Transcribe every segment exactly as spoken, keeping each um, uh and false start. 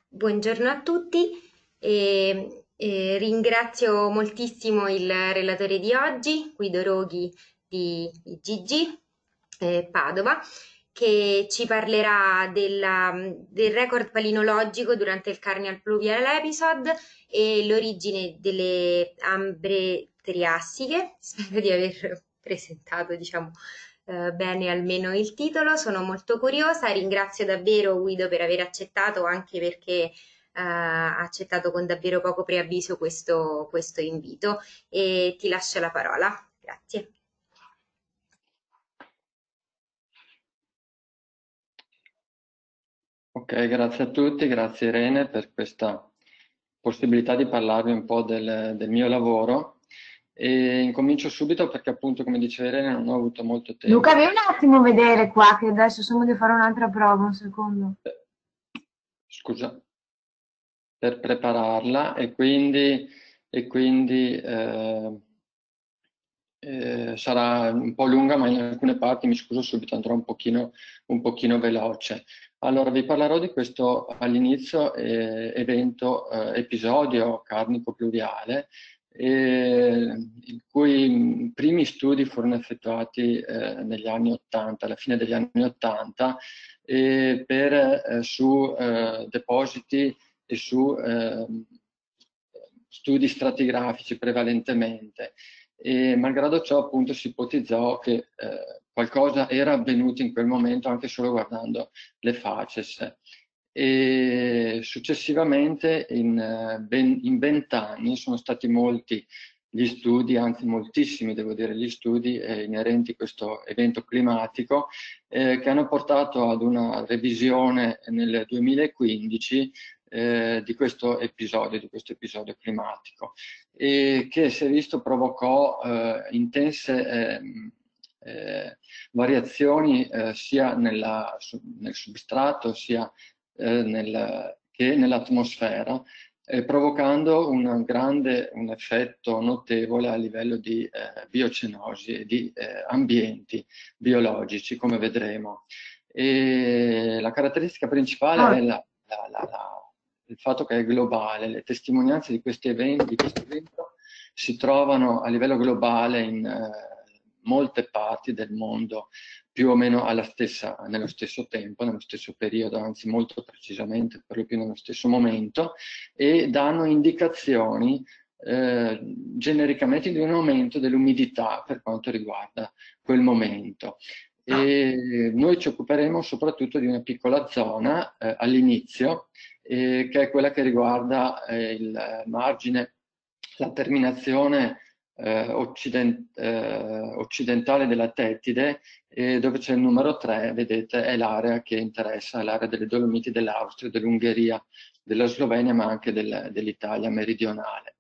Buongiorno a tutti e, e ringrazio moltissimo il relatore di oggi, Guido Roghi di I G G eh, Padova, che ci parlerà della- del record palinologico durante il Carnival Pluvial Episode e l'origine delle ambre triassiche. Spero di aver presentato, diciamo, eh, bene almeno il titolo. Sono molto curiosa, ringrazio davvero Guido per aver accettato, anche perché eh, ha accettato con davvero poco preavviso questo, questo invito e ti lascio la parola. Grazie. Ok, grazie a tutti, grazie Irene per questa possibilità di parlarvi un po' del, del mio lavoro e incomincio subito perché appunto come diceva Irene non ho avuto molto Luca, tempo. vieni un attimo a vedere qua, che adesso sono di fare un'altra prova, un secondo. Eh, Scusa, per prepararla e quindi, e quindi eh, eh, sarà un po' lunga, ma in alcune parti, mi scuso subito, andrò un pochino, un pochino veloce. Allora, vi parlerò di questo all'inizio eh, evento, eh, episodio carnico pluviale, eh, i cui primi studi furono effettuati eh, negli anni ottanta, alla fine degli anni ottanta, eh, per, eh, su eh, depositi e su eh, studi stratigrafici prevalentemente. E malgrado ciò appunto si ipotizzò che eh, qualcosa era avvenuto in quel momento anche solo guardando le facies. E successivamente in, eh, ben, in vent'anni sono stati molti gli studi, anzi moltissimi devo dire, gli studi eh, inerenti a questo evento climatico eh, che hanno portato ad una revisione nel duemilaquindici eh, di questo episodio, di questo episodio climatico, e che si è visto provocò eh, intense eh, eh, variazioni eh, sia nella, su, nel substrato sia eh, nel, che nell'atmosfera, eh, provocando un grande, un effetto notevole a livello di eh, biocenosi e di eh, ambienti biologici, come vedremo. E la caratteristica principale è Ah, la, la, la, la il fatto che è globale. Le testimonianze di questi eventi, di questo evento si trovano a livello globale in eh, molte parti del mondo, più o meno alla stessa, nello stesso tempo, nello stesso periodo, anzi molto precisamente, per lo più nello stesso momento, e danno indicazioni eh, genericamente di un aumento dell'umidità per quanto riguarda quel momento. E noi ci occuperemo soprattutto di una piccola zona eh, all'inizio, eh, che è quella che riguarda eh, il margine, la terminazione eh, occident eh, occidentale della Tettide, eh, dove c'è il numero tre, vedete, è l'area che interessa, l'area delle Dolomiti dell'Austria, dell'Ungheria, della Slovenia, ma anche del, dell'Italia meridionale.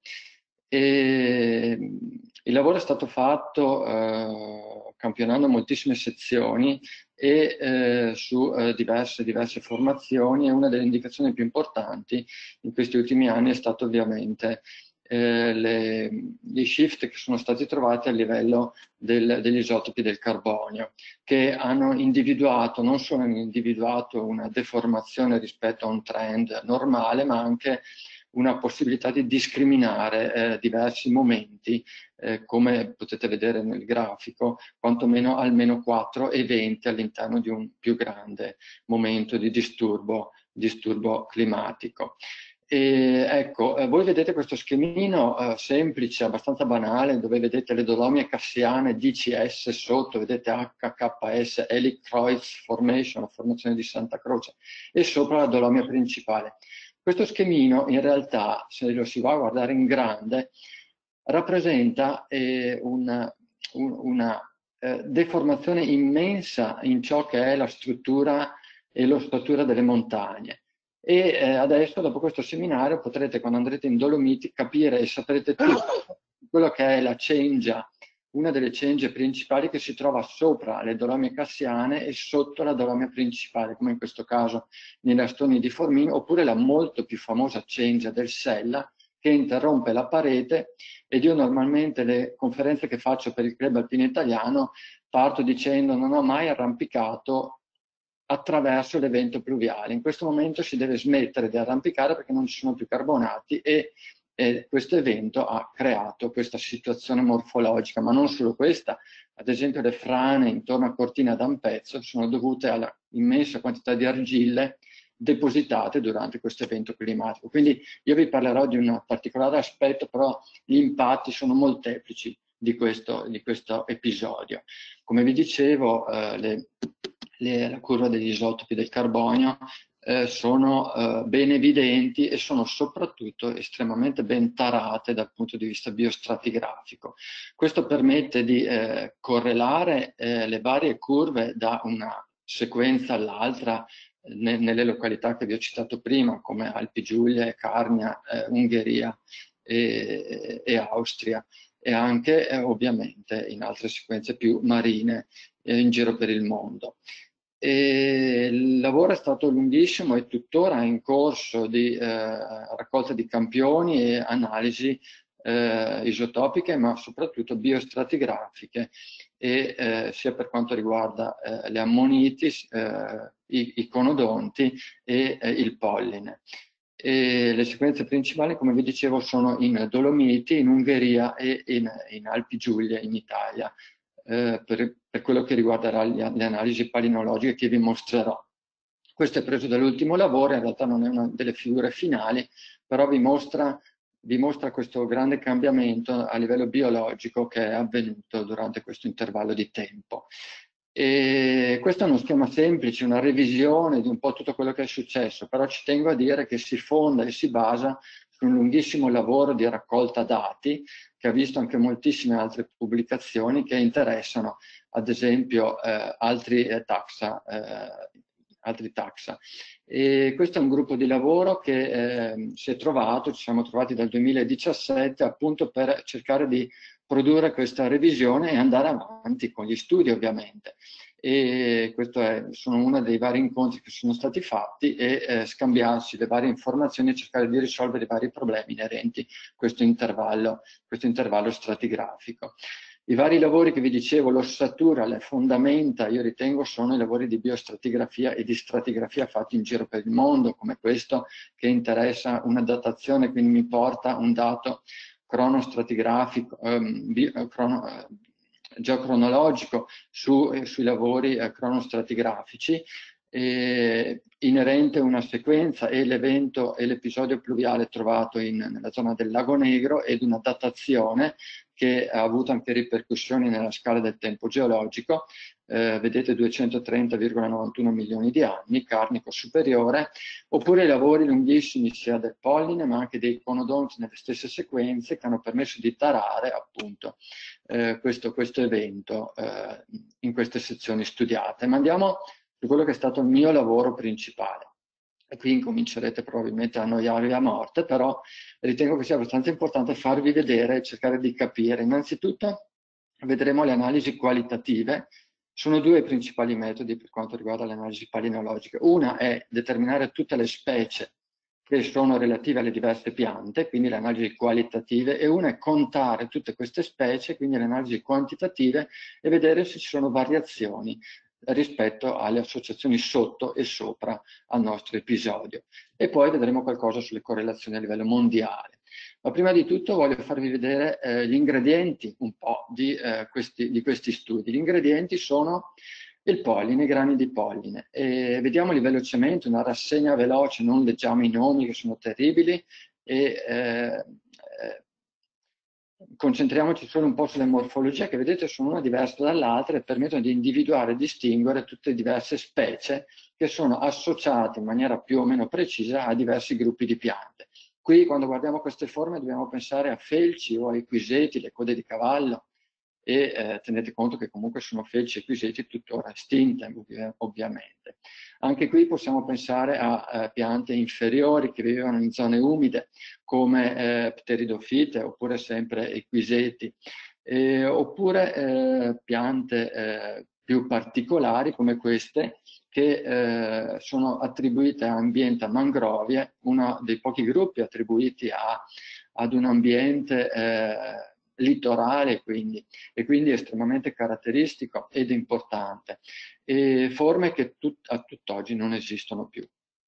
E il lavoro è stato fatto eh, campionando moltissime sezioni e eh, su eh, diverse, diverse formazioni, e una delle indicazioni più importanti in questi ultimi anni è stato ovviamente eh, le, gli shift che sono stati trovati a livello del, degli isotopi del carbonio, che hanno individuato, non solo hanno individuato una deformazione rispetto a un trend normale, ma anche una possibilità di discriminare eh, diversi momenti, eh, come potete vedere nel grafico, quantomeno almeno quattro eventi all'interno di un più grande momento di disturbo, disturbo climatico. E ecco, eh, voi vedete questo schemino eh, semplice, abbastanza banale, dove vedete le Dolomie Cassiane D C S sotto, vedete H K S, Helix-Kreuz Formation, la formazione di Santa Croce, e sopra la Dolomia principale. Questo schemino in realtà, se lo si va a guardare in grande, rappresenta eh, una, un, una eh, deformazione immensa in ciò che è la struttura e l'ossatura delle montagne. E eh, adesso, dopo questo seminario, potrete, quando andrete in Dolomiti, capire e saprete tutto quello che è la cengia, una delle cengie principali che si trova sopra le Dolomie Cassiane e sotto la Dolomia principale, come in questo caso nei Lastoni di Formino, oppure la molto più famosa cengia del Sella, che interrompe la parete. Ed io normalmente le conferenze che faccio per il Club Alpino Italiano parto dicendo: non ho mai arrampicato attraverso l'evento pluviale. In questo momento si deve smettere di arrampicare perché non ci sono più carbonati e, e questo evento ha creato questa situazione morfologica, ma non solo questa. Ad esempio le frane intorno a Cortina d'Ampezzo sono dovute alla immensa quantità di argille depositate durante questo evento climatico. Quindi io vi parlerò di un particolare aspetto, però gli impatti sono molteplici di questo, di questo episodio. Come vi dicevo, eh, le, le, la curva degli isotopi del carbonio eh, sono eh, ben evidenti e sono soprattutto estremamente ben tarate dal punto di vista biostratigrafico. Questo permette di eh, correlare eh, le varie curve da una sequenza all'altra ne, nelle località che vi ho citato prima, come Alpi Giulia, Carnia, eh, Ungheria e, e Austria, e anche eh, ovviamente in altre sequenze più marine eh, in giro per il mondo. E il lavoro è stato lunghissimo e tuttora in corso di eh, raccolta di campioni e analisi eh, isotopiche, ma soprattutto biostratigrafiche, e eh, sia per quanto riguarda eh, le ammoniti, eh, i, i conodonti e eh, il polline. E le sequenze principali, come vi dicevo, sono in Dolomiti, in Ungheria e in, in Alpi Giulia, in Italia, eh, per, per quello che riguarderà le, le analisi palinologiche che vi mostrerò. Questo è preso dall'ultimo lavoro, in realtà non è una delle figure finali, però vi mostra, vi mostra questo grande cambiamento a livello biologico che è avvenuto durante questo intervallo di tempo. E questo è uno schema semplice, una revisione di un po' tutto quello che è successo, però ci tengo a dire che si fonda e si basa su un lunghissimo lavoro di raccolta dati che ha visto anche moltissime altre pubblicazioni che interessano, ad esempio, eh, altri eh, taxa, eh, altri taxa. E questo è un gruppo di lavoro che eh, si è trovato, ci siamo trovati dal duemiladiciassette appunto per cercare di produrre questa revisione e andare avanti con gli studi ovviamente. E questo è, sono uno dei vari incontri che sono stati fatti e eh, scambiarsi le varie informazioni e cercare di risolvere i vari problemi inerenti a questo intervallo, questo intervallo stratigrafico. I vari lavori che vi dicevo, l'ossatura, le fondamenta, io ritengo sono i lavori di biostratigrafia e di stratigrafia fatti in giro per il mondo, come questo che interessa una datazione, quindi mi porta un dato cronostratigrafico, ehm, bio, crono, eh, geocronologico su, eh, sui lavori eh, cronostratigrafici, eh, inerente a una sequenza e l'evento e l'episodio pluviale trovato in, nella zona del Lago Negro, ed una datazione che ha avuto anche ripercussioni nella scala del tempo geologico. Eh, vedete duecentotrenta virgola novantuno milioni di anni, Carnico superiore, oppure i lavori lunghissimi sia del polline ma anche dei conodonti nelle stesse sequenze, che hanno permesso di tarare appunto eh, questo, questo evento eh, in queste sezioni studiate. Ma andiamo su quello che è stato il mio lavoro principale. E qui incomincerete probabilmente a annoiarvi a morte, però ritengo che sia abbastanza importante farvi vedere e cercare di capire. Innanzitutto vedremo le analisi qualitative. Sono due i principali metodi per quanto riguarda le analisi palinologiche. Una è determinare tutte le specie che sono relative alle diverse piante, quindi le analisi qualitative, e una è contare tutte queste specie, quindi le analisi quantitative, e vedere se ci sono variazioni rispetto alle associazioni sotto e sopra al nostro episodio. E poi vedremo qualcosa sulle correlazioni a livello mondiale. Ma prima di tutto voglio farvi vedere eh, gli ingredienti un po' di, eh, questi, di questi studi. Gli ingredienti sono il polline, i grani di polline. E vediamoli velocemente, una rassegna veloce, non leggiamo i nomi che sono terribili, e eh, eh, concentriamoci solo un po' sulle morfologie, che vedete sono una diversa dall'altra e permettono di individuare e distinguere tutte le diverse specie che sono associate in maniera più o meno precisa a diversi gruppi di piante. Qui, quando guardiamo queste forme, dobbiamo pensare a felci o ai quiseti, le code di cavallo, e eh, tenete conto che comunque sono felci e quiseti tuttora estinte, ovvi ovviamente. Anche qui possiamo pensare a eh, piante inferiori che vivevano in zone umide, come eh, pteridofite, oppure sempre i quiseti, eh, oppure eh, piante eh, più particolari come queste, che eh, sono attribuite a ambiente a mangrovie, uno dei pochi gruppi attribuiti a, ad un ambiente eh, litorale, quindi, e quindi estremamente caratteristico ed importante, e forme che tut a tutt'oggi non esistono più.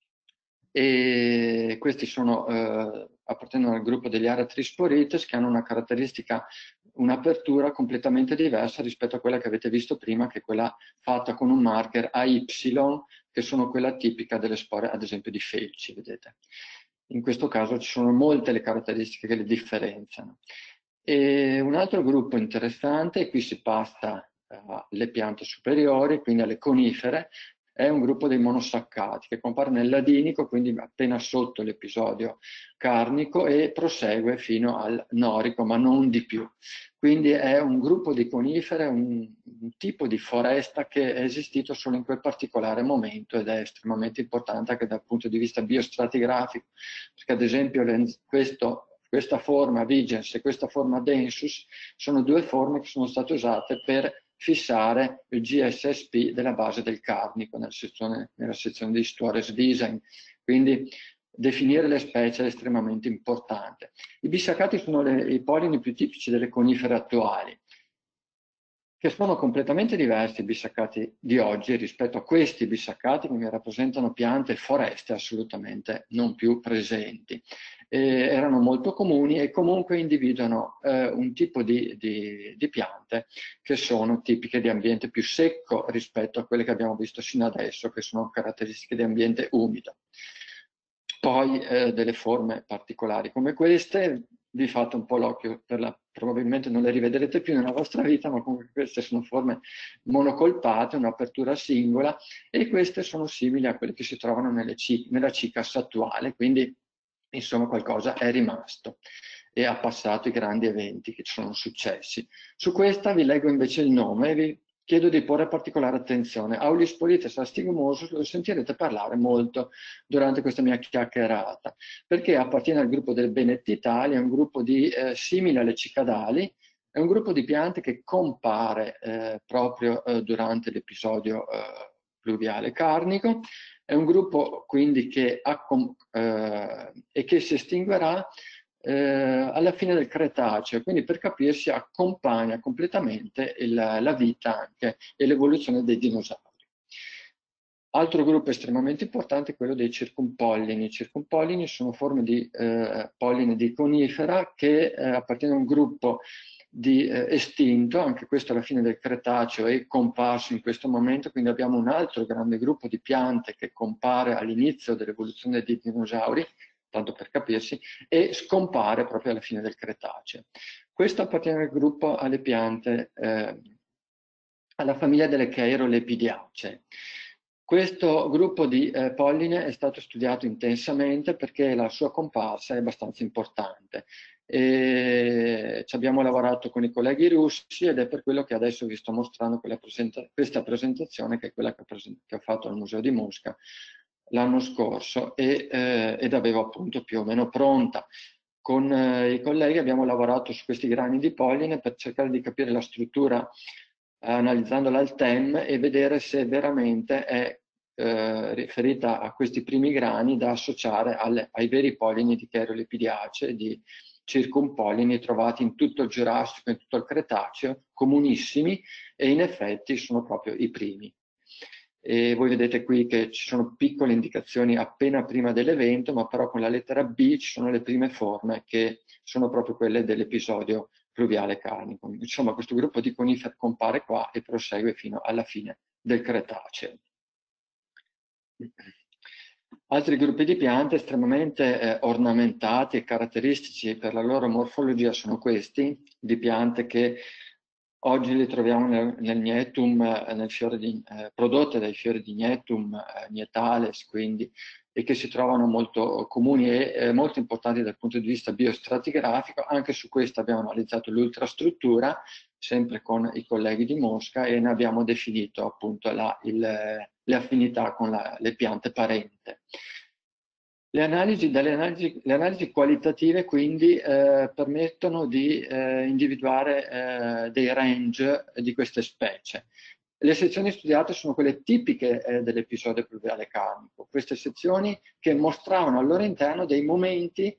E questi sono, eh, appartengono al gruppo degli Aratrisporites, che hanno una caratteristica, un'apertura completamente diversa rispetto a quella che avete visto prima, che è quella fatta con un marker A Y, che sono quella tipica delle spore, ad esempio di felci, vedete. In questo caso ci sono molte le caratteristiche che le differenziano. E un altro gruppo interessante, e qui si passa alle piante superiori, quindi alle conifere, è un gruppo dei monosaccati che compare nel ladinico, quindi appena sotto l'episodio carnico, e prosegue fino al norico, ma non di più. Quindi è un gruppo di conifere, un, un tipo di foresta che è esistito solo in quel particolare momento ed è estremamente importante anche dal punto di vista biostratigrafico, perché ad esempio questo, questa forma Vigens e questa forma Densus sono due forme che sono state usate per fissare il G S S P della base del carnico nella sezione, nella sezione di Stuares Design. Quindi definire le specie è estremamente importante. I bisaccati sono le, i pollini più tipici delle conifere attuali, che sono completamente diversi i bisaccati di oggi rispetto a questi bisaccati che mi rappresentano piante e foreste assolutamente non più presenti. Eh, erano molto comuni e comunque individuano eh, un tipo di, di, di piante che sono tipiche di ambiente più secco rispetto a quelle che abbiamo visto sino adesso, che sono caratteristiche di ambiente umido. Poi eh, delle forme particolari come queste, vi fate un po' l'occhio, probabilmente non le rivedrete più nella vostra vita, ma comunque queste sono forme monocolpate, un'apertura singola, e queste sono simili a quelle che si trovano nelle nella cicas attuale, quindi insomma qualcosa è rimasto e ha passato i grandi eventi che ci sono successi. Su questa vi leggo invece il nome e vi chiedo di porre particolare attenzione. Aulispolites astigomosus lo sentirete parlare molto durante questa mia chiacchierata, perché appartiene al gruppo del Benettitali, è un gruppo di, eh, simile alle cicadali, è un gruppo di piante che compare eh, proprio eh, durante l'episodio eh, pluviale carnico, è un gruppo quindi che, eh, e che si estinguerà Eh, alla fine del Cretaceo, quindi per capirsi accompagna completamente il, la vita anche e l'evoluzione dei dinosauri. Altro gruppo estremamente importante è quello dei circumpollini. I circumpollini sono forme di eh, polline di conifera che eh, appartengono a un gruppo di eh, estinto, anche questo alla fine del Cretaceo è comparso in questo momento, quindi abbiamo un altro grande gruppo di piante che compare all'inizio dell'evoluzione dei dinosauri, tanto per capirsi, e scompare proprio alla fine del Cretaceo. Questo appartiene al gruppo alle piante, eh, alla famiglia delle Cheirollepidacee. Questo gruppo di eh, polline è stato studiato intensamente perché la sua comparsa è abbastanza importante. E ci abbiamo lavorato con i colleghi russi ed è per quello che adesso vi sto mostrando presenta questa presentazione, che è quella che ho, che ho fatto al Museo di Mosca l'anno scorso e, eh, ed avevo appunto più o meno pronta. Con eh, i colleghi abbiamo lavorato su questi grani di polline per cercare di capire la struttura eh, analizzandola al T E M e vedere se veramente è eh, riferita a questi primi grani da associare alle, ai veri pollini di Cheirollepidacee, di circumpollini trovati in tutto il Giurassico e in tutto il Cretaceo, comunissimi, e in effetti sono proprio i primi. E voi vedete qui che ci sono piccole indicazioni appena prima dell'evento, ma però con la lettera B ci sono le prime forme che sono proprio quelle dell'episodio pluviale carnico. Insomma, questo gruppo di conifere compare qua e prosegue fino alla fine del Cretaceo. Altri gruppi di piante estremamente eh, ornamentati e caratteristici per la loro morfologia sono questi, di piante che oggi li troviamo nel, nel Gnetum, eh, nel fiore di, eh, prodotte dai fiori di Gnetum, eh, Nietales, quindi, e che si trovano molto comuni e eh, molto importanti dal punto di vista biostratigrafico. Anche su questo abbiamo analizzato l'ultrastruttura, sempre con i colleghi di Mosca, e ne abbiamo definito appunto la, il, le affinità con la, le piante parente. Le analisi, delle analisi, le analisi qualitative quindi eh, permettono di eh, individuare eh, dei range di queste specie. Le sezioni studiate sono quelle tipiche eh, dell'episodio pluviale carnico, queste sezioni che mostravano al loro interno dei momenti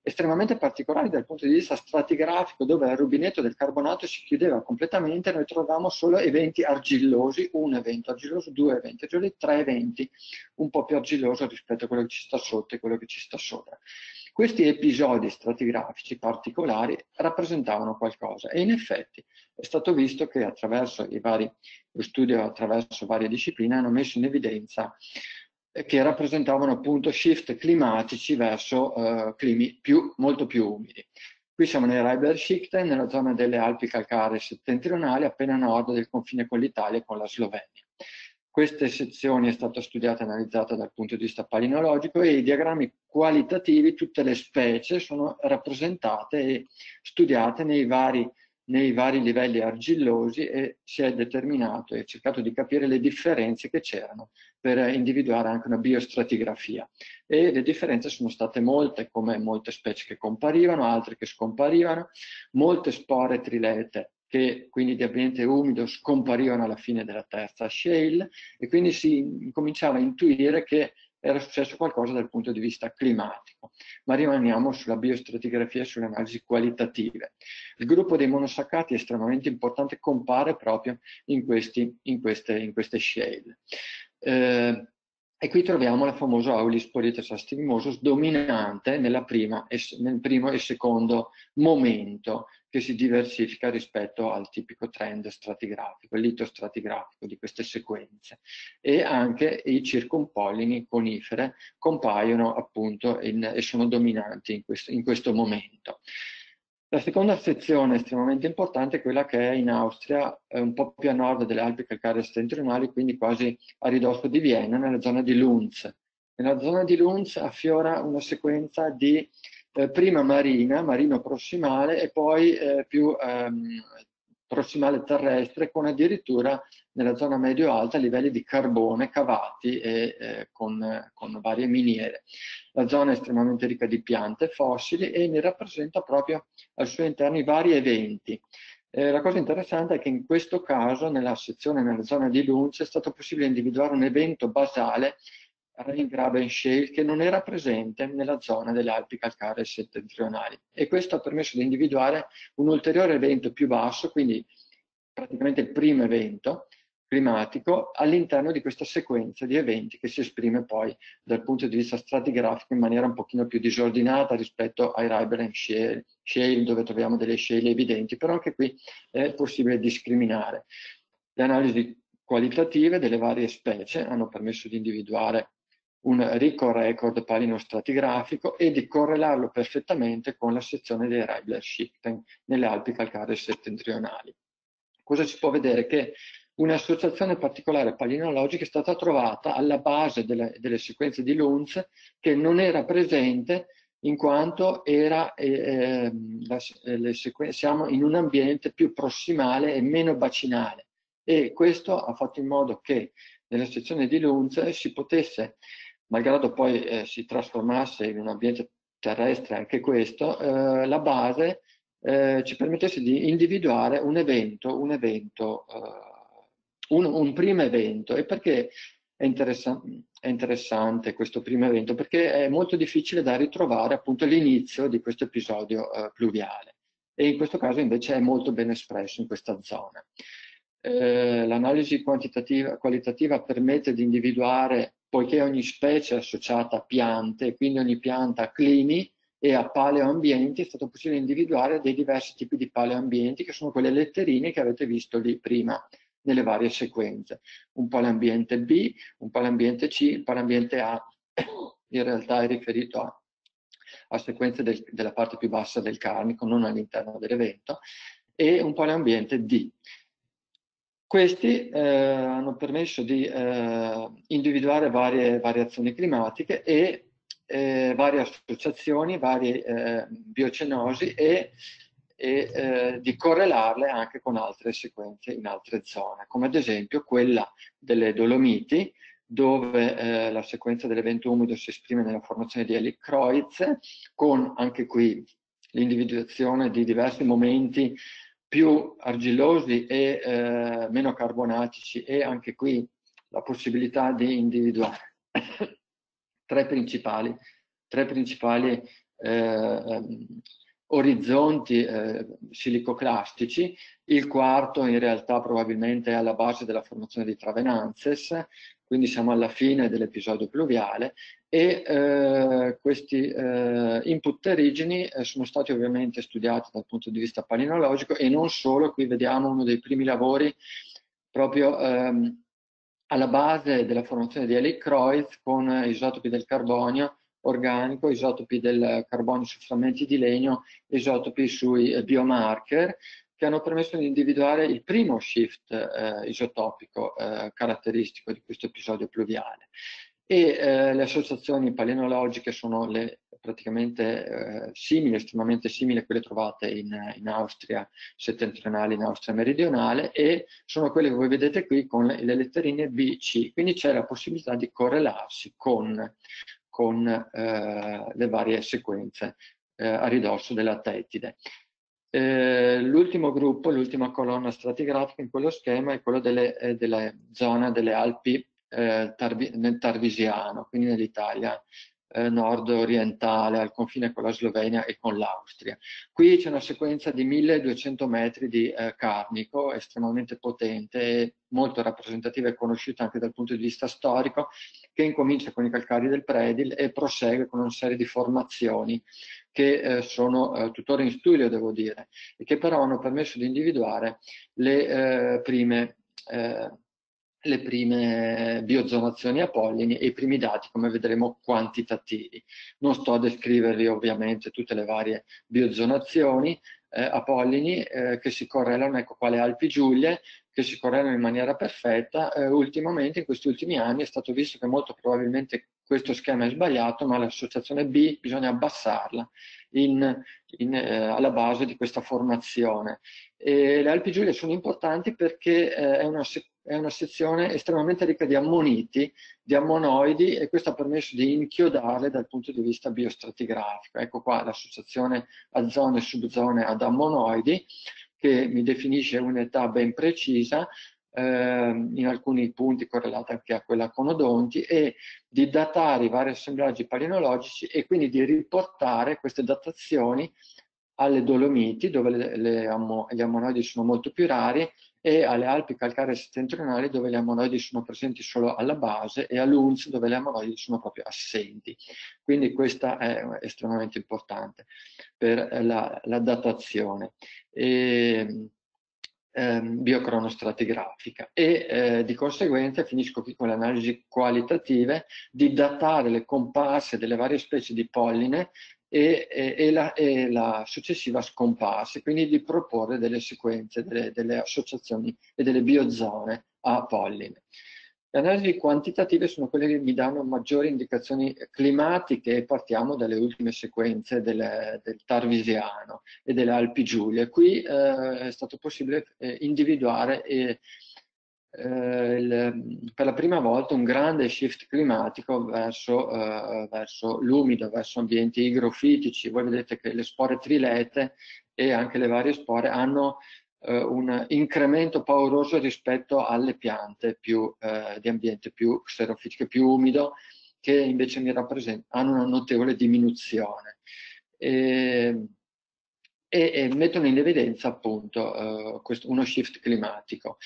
estremamente particolari dal punto di vista stratigrafico, dove il rubinetto del carbonato si chiudeva completamente, noi trovavamo solo eventi argillosi, un evento argilloso, due eventi argillosi, tre eventi un po' più argilloso rispetto a quello che ci sta sotto e quello che ci sta sopra. Questi episodi stratigrafici particolari rappresentavano qualcosa e in effetti è stato visto che attraverso i vari studi, attraverso varie discipline, hanno messo in evidenza che rappresentavano appunto shift climatici verso uh, climi più, molto più umidi. Qui siamo nei Reibergschichten, nella zona delle Alpi calcaree settentrionali, appena a nord del confine con l'Italia e con la Slovenia. Queste sezioni è stata studiata e analizzata dal punto di vista palinologico e i diagrammi qualitativi, tutte le specie sono rappresentate e studiate nei vari nei vari livelli argillosi e si è determinato e cercato di capire le differenze che c'erano per individuare anche una biostratigrafia. E le differenze sono state molte, come molte specie che comparivano, altre che scomparivano, molte spore trilete che quindi di ambiente umido scomparivano alla fine della terza shale e quindi si cominciava a intuire che era successo qualcosa dal punto di vista climatico, ma rimaniamo sulla biostratigrafia e sulle analisi qualitative. Il gruppo dei monosaccati è estremamente importante, compare proprio in, questi, in, queste, in queste shale. Eh, e qui troviamo la famosa Aulisporites astigmosus dominante nella prima e, nel primo e secondo momento che si diversifica rispetto al tipico trend stratigrafico, il litostratigrafico di queste sequenze. E anche i circumpollini conifere compaiono appunto in, e sono dominanti in questo, in questo momento. La seconda sezione estremamente importante è quella che è in Austria, eh, un po' più a nord delle Alpi calcaree settentrionali, quindi quasi a ridosso di Vienna, nella zona di Lunz. Nella zona di Lunz affiora una sequenza di eh, prima marina, marino prossimale e poi eh, più ehm, prossimale terrestre, con addirittura nella zona medio-alta livelli di carbone cavati e eh, con, con varie miniere. La zona è estremamente ricca di piante fossili e ne rappresenta proprio al suo interno i vari eventi. Eh, la cosa interessante è che in questo caso, nella sezione, nella zona di Lunz, è stato possibile individuare un evento basale, Rheingraben Shale, che non era presente nella zona delle Alpi calcaree settentrionali. E questo ha permesso di individuare un ulteriore evento più basso, quindi praticamente il primo evento climatico all'interno di questa sequenza di eventi che si esprime poi dal punto di vista stratigrafico in maniera un pochino più disordinata rispetto ai Reiberg Shale, shale dove troviamo delle shale evidenti, però anche qui è possibile discriminare. Le analisi qualitative delle varie specie hanno permesso di individuare un ricco record palinostratigrafico e di correlarlo perfettamente con la sezione dei Reibergschichten nelle Alpi calcaree settentrionali. Cosa si può vedere? Che un'associazione particolare palinologica è stata trovata alla base delle, delle sequenze di Lunz che non era presente in quanto era, eh, la, le siamo in un ambiente più prossimale e meno bacinale e questo ha fatto in modo che nella sezione di Lunz si potesse, malgrado poi eh, si trasformasse in un ambiente terrestre anche questo, eh, la base eh, ci permettesse di individuare un evento, un evento eh, Un, un primo evento. E perché è, interessa è interessante questo primo evento? Perché è molto difficile da ritrovare appunto l'inizio di questo episodio eh, pluviale e in questo caso invece è molto ben espresso in questa zona. Eh, l'analisi quantitativa, qualitativa permette di individuare, poiché ogni specie è associata a piante, quindi ogni pianta ha climi e a paleoambienti, è stato possibile individuare dei diversi tipi di paleoambienti che sono quelle letterine che avete visto lì prima nelle varie sequenze. Un paleoambiente B, un paleoambiente C, un paleoambiente A, in realtà è riferito a, a sequenze del, della parte più bassa del carnico, non all'interno dell'evento, e un paleoambiente D. Questi eh, hanno permesso di eh, individuare varie variazioni climatiche e eh, varie associazioni, varie eh, biocenosi e e eh, di correlarle anche con altre sequenze in altre zone, come ad esempio quella delle Dolomiti, dove eh, la sequenza dell'evento umido si esprime nella formazione di elicoize, con anche qui l'individuazione di diversi momenti più argillosi e eh, meno carbonatici e anche qui la possibilità di individuare tre principali, tre principali eh, orizzonti eh, silicoclastici. Il quarto in realtà probabilmente è alla base della formazione di Travenances, quindi siamo alla fine dell'episodio pluviale, e eh, questi eh, input terrigeni eh, sono stati ovviamente studiati dal punto di vista palinologico, e non solo. Qui vediamo uno dei primi lavori proprio ehm, alla base della formazione di Helix-Kreutz con isotopi del carbonio organico, isotopi del carbonio su frammenti di legno, isotopi sui biomarker, che hanno permesso di individuare il primo shift eh, isotopico eh, caratteristico di questo episodio pluviale. E eh, le associazioni paleontologiche sono le, praticamente eh, simili, estremamente simili a quelle trovate in, in Austria settentrionale, in Austria meridionale, e sono quelle che voi vedete qui con le, le letterine B, C, quindi c'è la possibilità di correlarsi con, con eh, le varie sequenze eh, a ridosso della Tettide. Eh, l'ultimo gruppo, l'ultima colonna stratigrafica in quello schema è quello delle, eh, della zona delle Alpi eh, tarvi, nel Tarvisiano, quindi nell'Italia eh, nord-orientale, al confine con la Slovenia e con l'Austria. Qui c'è una sequenza di milleduecento metri di eh, Carnico, estremamente potente e molto rappresentativa e conosciuta anche dal punto di vista storico, che incomincia con i calcari del Predil e prosegue con una serie di formazioni che eh, sono eh, tuttora in studio, devo dire, e che però hanno permesso di individuare le eh, prime, eh, le prime biozonazioni a pollini e i primi dati, come vedremo, quantitativi. Non sto a descrivervi ovviamente tutte le varie biozonazioni eh, a pollini eh, che si correlano, ecco qua le Alpi Giulie, che si correlano in maniera perfetta. Eh, ultimamente, in questi ultimi anni, è stato visto che molto probabilmente questo schema è sbagliato, ma l'associazione B bisogna abbassarla in, in, eh, alla base di questa formazione. E le Alpi Giulie sono importanti perché eh, è, una è una sezione estremamente ricca di ammoniti, di ammonoidi, e questo ha permesso di inchiodarle dal punto di vista biostratigrafico. Ecco qua l'associazione a zone e subzone ad ammonoidi, che mi definisce un'età ben precisa, eh, in alcuni punti correlata anche a quella con odonti, e di datare i vari assemblaggi palinologici e quindi di riportare queste datazioni alle Dolomiti, dove le, le ammo, gli ammonoidi sono molto più rari, e alle Alpi calcaree settentrionali, dove gli ammonoidi sono presenti solo alla base, e all'U N S, dove gli ammonoidi sono proprio assenti. Quindi questa è estremamente importante per la, la datazione e, ehm, biocronostratigrafica. E eh, di conseguenza finisco qui con le analisi qualitative, di datare le comparse delle varie specie di polline E, e, e, la, e la successiva scomparsa, quindi di proporre delle sequenze, delle, delle associazioni e delle biozone a polline. Le analisi quantitative sono quelle che mi danno maggiori indicazioni climatiche, e partiamo dalle ultime sequenze del, del Tarvisiano e delle Alpi Giulie. Qui eh, è stato possibile eh, individuare e Eh, il, per la prima volta un grande shift climatico verso, eh, verso l'umido, verso ambienti igrofitici. Voi vedete che le spore trilete e anche le varie spore hanno eh, un incremento pauroso rispetto alle piante più, eh, di ambiente più xerofitico, più umido, che invece mi rappresentano, hanno una notevole diminuzione. E, e, e mettono in evidenza appunto eh, questo, uno shift climatico.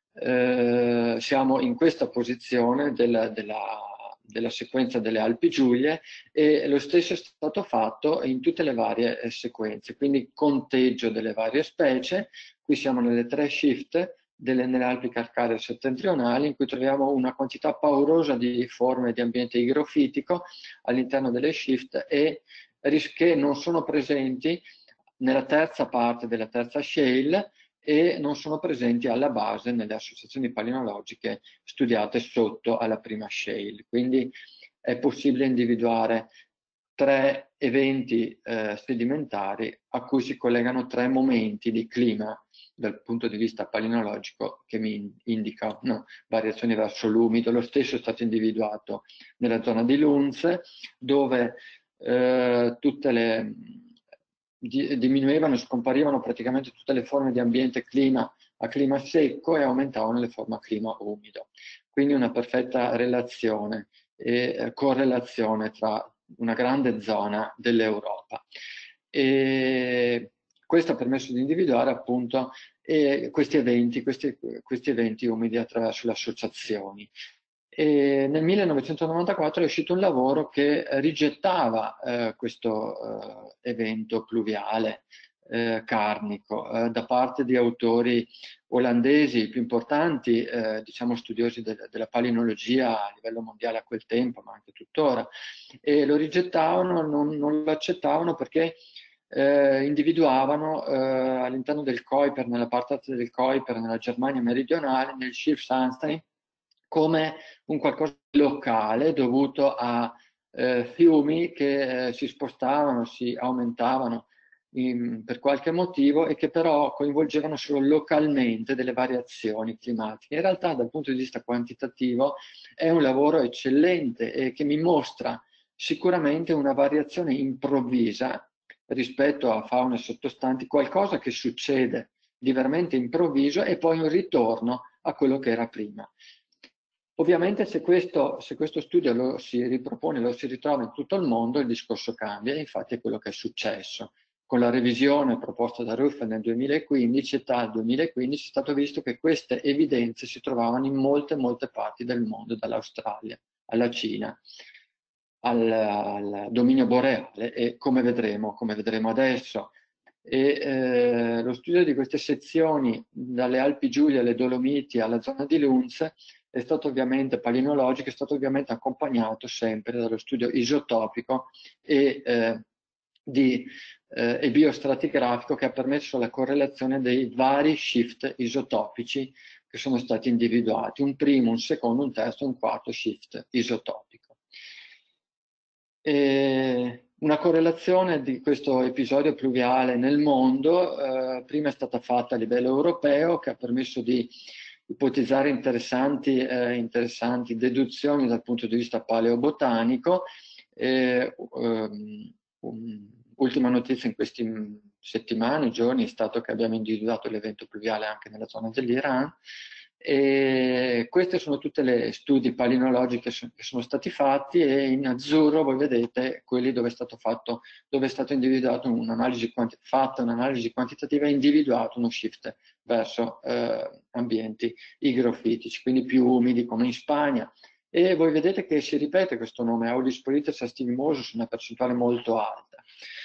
Eh, siamo in questa posizione della, della, della sequenza delle Alpi Giulie, e lo stesso è stato fatto in tutte le varie eh, sequenze, quindi conteggio delle varie specie. Qui siamo nelle tre shift delle, nelle Alpi calcaree settentrionali, in cui troviamo una quantità paurosa di forme di ambiente igrofitico all'interno delle shift, e che non sono presenti nella terza parte della terza shale, e non sono presenti alla base nelle associazioni palinologiche studiate sotto alla prima shale. Quindi è possibile individuare tre eventi eh, sedimentari a cui si collegano tre momenti di clima dal punto di vista palinologico, che mi indicano variazioni verso l'umido. Lo stesso è stato individuato nella zona di Lunz, dove eh, tutte le diminuivano e scomparivano praticamente tutte le forme di ambiente clima a clima secco, e aumentavano le forme a clima umido. Quindi una perfetta relazione e correlazione tra una grande zona dell'Europa. E questo ha permesso di individuare appunto eh, questi eventi, questi, questi eventi umidi attraverso le associazioni. E nel millenovecentonovantaquattro è uscito un lavoro che rigettava eh, questo eh, evento pluviale eh, carnico eh, da parte di autori olandesi, i più importanti, eh, diciamo studiosi de della palinologia a livello mondiale a quel tempo, ma anche tuttora, e lo rigettavano, non, non lo accettavano perché eh, individuavano eh, all'interno del Kuiper, nella parte del Kuiper, nella Germania meridionale, nel Schiff-Sandstein, come un qualcosa di locale dovuto a eh, fiumi che eh, si spostavano, si aumentavano in, per qualche motivo e che però coinvolgevano solo localmente delle variazioni climatiche. In realtà dal punto di vista quantitativo è un lavoro eccellente e che mi mostra sicuramente una variazione improvvisa rispetto a faune sottostanti, qualcosa che succede di veramente improvviso e poi un ritorno a quello che era prima. Ovviamente se questo, se questo studio lo si ripropone, lo si ritrova in tutto il mondo, il discorso cambia e infatti è quello che è successo. Con la revisione proposta da Ruffin nel duemilaquindici, dal duemilaquindici è stato visto che queste evidenze si trovavano in molte, molte parti del mondo, dall'Australia alla Cina, al, al dominio boreale e come vedremo, come vedremo adesso. E eh, lo studio di queste sezioni dalle Alpi Giulie alle Dolomiti alla zona di Lunz è stato ovviamente palinologico, è stato ovviamente accompagnato sempre dallo studio isotopico e, eh, di, eh, e biostratigrafico che ha permesso la correlazione dei vari shift isotopici che sono stati individuati, un primo, un secondo, un terzo, un quarto shift isotopico. E una correlazione di questo episodio pluviale nel mondo eh, prima è stata fatta a livello europeo, che ha permesso di ipotizzare interessanti, eh, interessanti deduzioni dal punto di vista paleobotanico. E, um, um, ultima notizia in queste settimane, giorni, è stato che abbiamo individuato l'evento pluviale anche nella zona dell'Iran. E questi sono tutti gli studi palinologici che sono stati fatti e in azzurro voi vedete quelli dove è stato fatto, dove è stato individuato un'analisi quanti, fatta un'analisi quantitativa e individuato uno shift verso eh, ambienti igrofitici, quindi più umidi come in Spagna. E voi vedete che si ripete questo nome, Aulisporites astigmosus, una percentuale molto alta.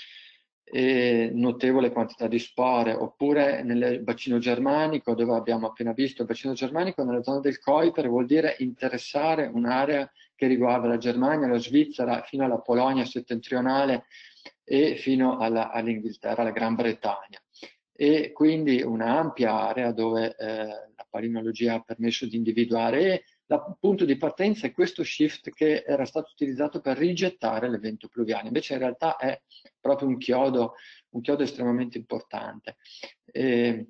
E notevole quantità di spore, oppure nel bacino germanico, dove abbiamo appena visto il bacino germanico, nella zona del Kuiper, vuol dire interessare un'area che riguarda la Germania, la Svizzera, fino alla Polonia settentrionale e fino all'Inghilterra, alla Gran Bretagna. E quindi un'ampia area dove eh, la palinologia ha permesso di individuare, e il punto di partenza è questo shift che era stato utilizzato per rigettare l'evento pluviale, invece in realtà è proprio un chiodo, un chiodo estremamente importante. E,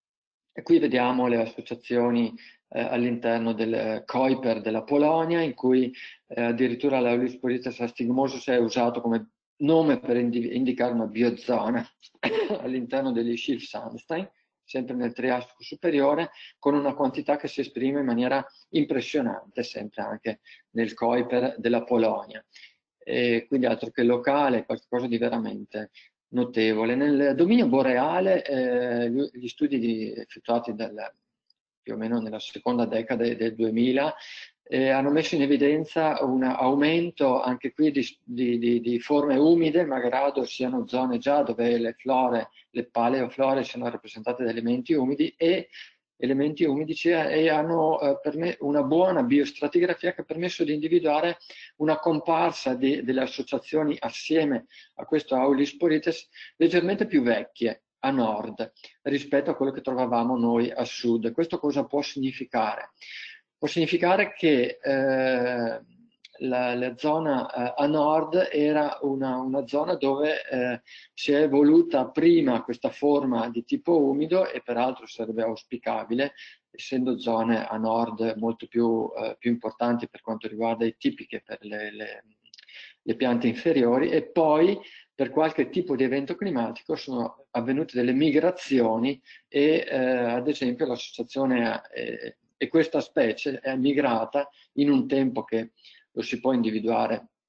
e qui vediamo le associazioni eh, all'interno del Kuiper della Polonia, in cui eh, addirittura l'Aulisporites astigmosus è usato come nome per indi indicare una biozona all'interno degli Schiff-Sandstein, sempre nel Triassico superiore, con una quantità che si esprime in maniera impressionante, sempre anche nel Kuiper della Polonia. E quindi altro che locale, qualcosa di veramente notevole. Nel dominio boreale, eh, gli studi di, effettuati dal, più o meno nella seconda decade del duemila, eh, hanno messo in evidenza un aumento anche qui di, di, di, di forme umide, malgrado siano zone già dove le flore, le paleoflore siano rappresentate da elementi umidi, e elementi umidici e hanno eh, per me una buona biostratigrafia che ha permesso di individuare una comparsa di, delle associazioni assieme a questo Aulisporites leggermente più vecchie a nord rispetto a quello che trovavamo noi a sud. Questo cosa può significare? Può significare che eh, la, la zona eh, a nord era una, una zona dove eh, si è evoluta prima questa forma di tipo umido, e peraltro sarebbe auspicabile, essendo zone a nord molto più, eh, più importanti per quanto riguarda i tipiche per le, le, le piante inferiori, e poi per qualche tipo di evento climatico sono avvenute delle migrazioni e eh, ad esempio l'associazione eh, e questa specie è migrata in un tempo che lo si può individuare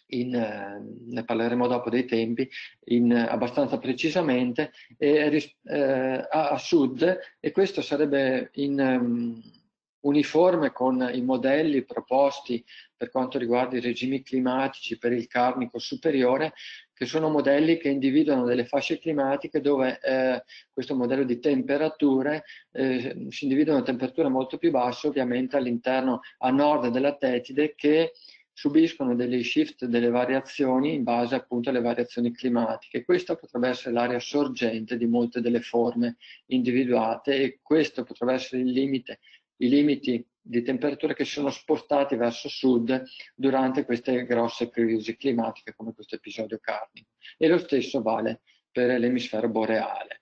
in, eh, ne parleremo dopo dei tempi, in, abbastanza precisamente, e, eh, a, a sud, e questo sarebbe in um, uniforme con i modelli proposti per quanto riguarda i regimi climatici per il Carnico superiore, che sono modelli che individuano delle fasce climatiche dove eh, questo modello di temperature eh, si individuano temperature molto più basse, ovviamente all'interno, a nord della Tetide, che subiscono degli shift, delle variazioni in base appunto alle variazioni climatiche. Questa potrebbe essere l'area sorgente di molte delle forme individuate, e questo potrebbe essere il limite, i limiti di temperatura che sono spostati verso sud durante queste grosse crisi climatiche come questo episodio carnico. E lo stesso vale per l'emisfero boreale.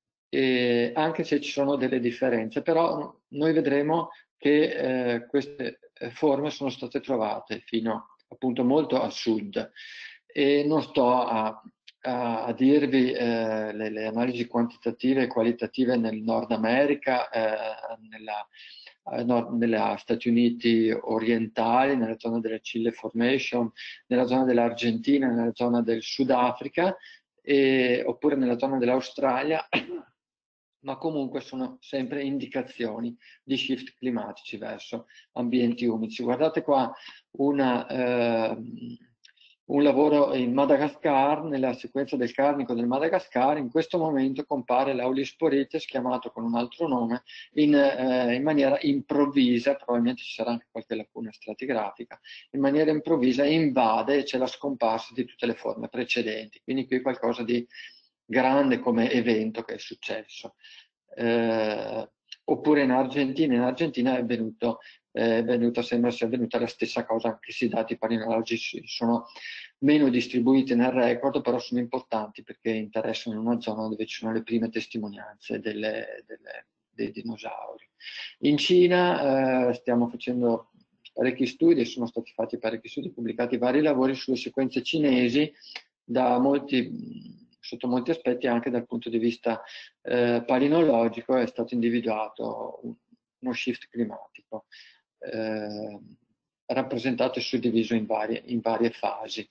E anche se ci sono delle differenze, però noi vedremo che eh, queste forme sono state trovate fino appunto molto a sud, e non sto a, a, a dirvi eh, le, le analisi quantitative e qualitative nel Nord America, eh, nella, eh, nord, nella Stati Uniti orientali, nella zona delle Chile Formation, nella zona dell'Argentina, nella zona del Sudafrica, e, oppure nella zona dell'Australia, ma comunque sono sempre indicazioni di shift climatici verso ambienti umidi. Guardate qua una, eh, un lavoro in Madagascar, nella sequenza del Carnico del Madagascar. In questo momento compare l'Aulisporites, chiamato con un altro nome, in, eh, in maniera improvvisa, probabilmente ci sarà anche qualche lacuna stratigrafica, in maniera improvvisa invade, e c'è la scomparsa di tutte le forme precedenti. Quindi qui qualcosa di grande come evento che è successo. Eh, oppure in Argentina, in Argentina è venuto, è venuta, sembra sia venuta la stessa cosa, anche se i dati palinologici sono meno distribuiti nel record, però sono importanti perché interessano una zona dove ci sono le prime testimonianze delle, delle, dei dinosauri. In Cina eh, stiamo facendo parecchi studi, e sono stati fatti parecchi studi, pubblicati vari lavori sulle sequenze cinesi da molti, sotto molti aspetti, anche dal punto di vista eh, palinologico. È stato individuato un, uno shift climatico eh, rappresentato e suddiviso in varie, in varie fasi.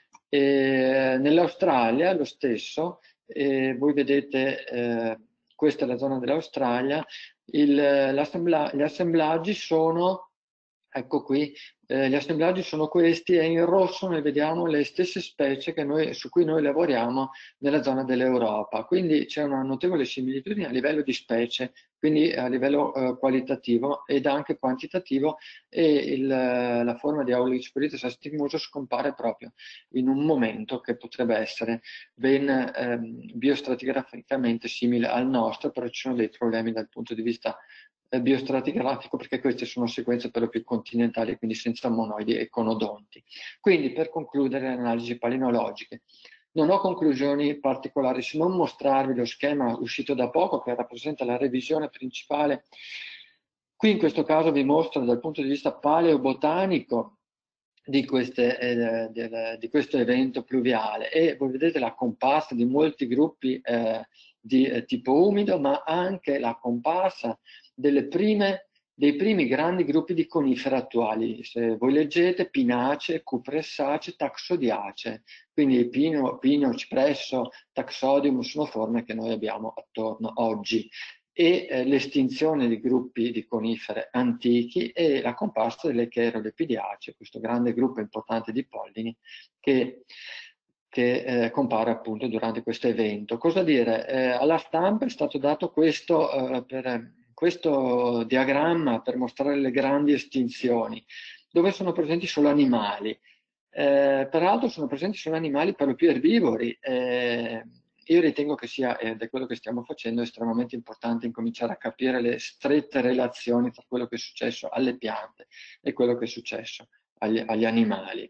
Nell'Australia lo stesso, e voi vedete, eh, questa è la zona dell'Australia, gli assemblaggi sono, ecco qui, eh, gli assemblaggi sono questi, e in rosso noi vediamo le stesse specie che noi, su cui noi lavoriamo nella zona dell'Europa. Quindi c'è una notevole similitudine a livello di specie, quindi a livello eh, qualitativo ed anche quantitativo, e il, la forma di Aulisporites astigmatus scompare proprio in un momento che potrebbe essere ben ehm, biostratigraficamente simile al nostro, però ci sono dei problemi dal punto di vista biostratigrafico, perché queste sono sequenze per lo più continentali, quindi senza monoidi e conodonti. Quindi, per concludere le analisi palinologiche, non ho conclusioni particolari, se non mostrarvi lo schema uscito da poco, che rappresenta la revisione principale. Qui in questo caso vi mostro dal punto di vista paleobotanico di, queste, eh, del, di questo evento pluviale, e voi vedete la comparsa di molti gruppi eh, di eh, tipo umido, ma anche la comparsa delle prime, dei primi grandi gruppi di conifere attuali. Se voi leggete, Pinacee, Cupressaceae, Taxodiaceae, quindi pino, pino, cipresso, Taxodium sono forme che noi abbiamo attorno oggi, e eh, l'estinzione di gruppi di conifere antichi e la comparsa delle Cherolepidiacee, questo grande gruppo importante di pollini che che eh, compare appunto durante questo evento. Cosa dire? Eh, alla stampa è stato dato questo, eh, per, questo diagramma per mostrare le grandi estinzioni, dove sono presenti solo animali. Eh, peraltro sono presenti solo animali per lo più erbivori. Eh, io ritengo che sia, ed è quello che stiamo facendo, estremamente importante incominciare a capire le strette relazioni tra quello che è successo alle piante e quello che è successo agli, agli animali.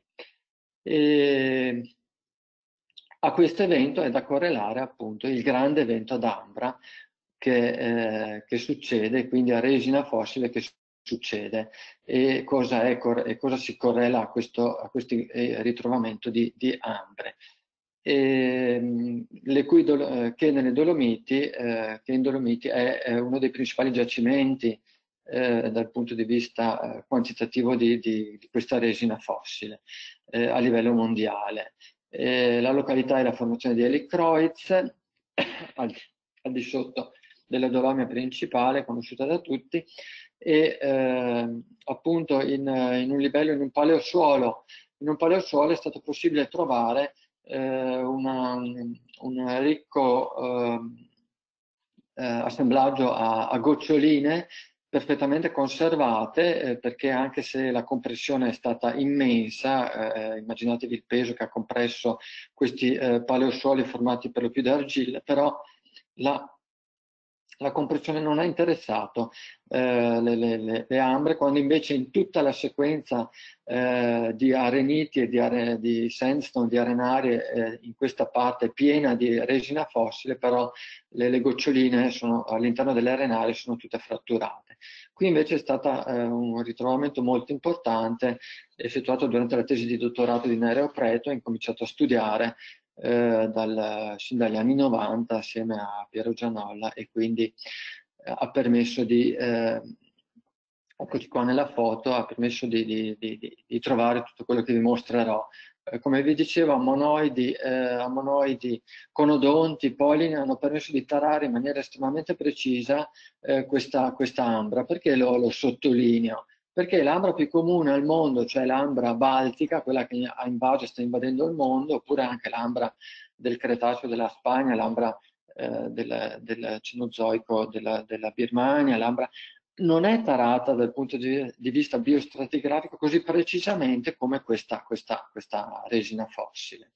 E, a questo evento è da correlare appunto il grande evento ad Ambra che, eh, che succede, quindi a resina fossile che succede, e cosa, è, e cosa si correla a questo, a questo eh, ritrovamento di, di ambre. E, le cui eh, che nelle Dolomiti, eh, che in Dolomiti è, è uno dei principali giacimenti eh, dal punto di vista eh, quantitativo di, di, di questa resina fossile eh, a livello mondiale. Eh, la località è la formazione di Helicroiz, al, al di sotto della Dolomia principale, conosciuta da tutti, e eh, appunto in, in un livello, in un paleosuolo, in un paleosuolo è stato possibile trovare eh, una, un, un ricco eh, eh, assemblaggio a, a goccioline perfettamente conservate, eh, perché anche se la compressione è stata immensa, eh, immaginatevi il peso che ha compresso questi eh, paleosuoli formati per lo più da argilla, però la la compressione non ha interessato eh, le, le, le ambre, quando invece in tutta la sequenza eh, di areniti e di, are, di sandstone, di arenarie, eh, in questa parte piena di resina fossile, però le, le goccioline all'interno delle arenarie sono tutte fratturate. Qui invece è stato eh, un ritrovamento molto importante effettuato durante la tesi di dottorato di Nereo Preto. Ho incominciato a studiare Eh, dal, sin dagli anni novanta assieme a Piero Gianolla, e quindi eh, ha permesso di, eh, eccoci qua nella foto, ha permesso di, di, di, di trovare tutto quello che vi mostrerò. Eh, come vi dicevo, ammonoidi, eh, ammonoidi, conodonti, polline hanno permesso di tarare in maniera estremamente precisa eh, questa, questa ambra. Perché lo, lo sottolineo? Perché l'ambra più comune al mondo, cioè l'ambra baltica, quella che ha invaso e sta invadendo il mondo, oppure anche l'ambra del Cretaceo della Spagna, l'ambra eh, del, del Cenozoico della, della Birmania, l'ambra non è tarata dal punto di, di vista biostratigrafico così precisamente come questa, questa, questa resina fossile.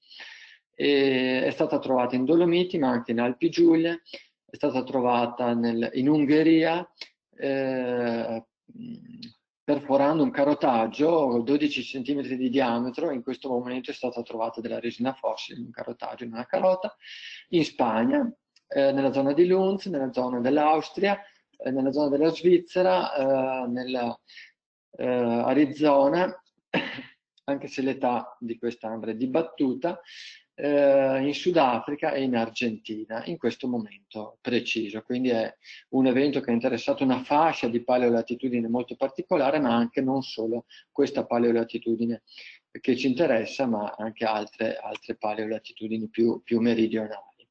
E è stata trovata in Dolomiti, ma anche in Alpi Giulie, è stata trovata nel, in Ungheria, eh, perforando un carotaggio dodici centimetri di diametro. In questo momento è stata trovata della resina fossile, un carotaggio in una carota, in Spagna, eh, nella zona di Lunz, nella zona dell'Austria, eh, nella zona della Svizzera, eh, nella eh, Arizona, anche se l'età di quest'ambra è dibattuta, eh, in Sudafrica e in Argentina in questo momento preciso. Quindi è un evento che ha interessato una fascia di paleolatitudine molto particolare, ma anche non solo questa paleolatitudine che ci interessa, ma anche altre, altre paleolatitudini più, più meridionali.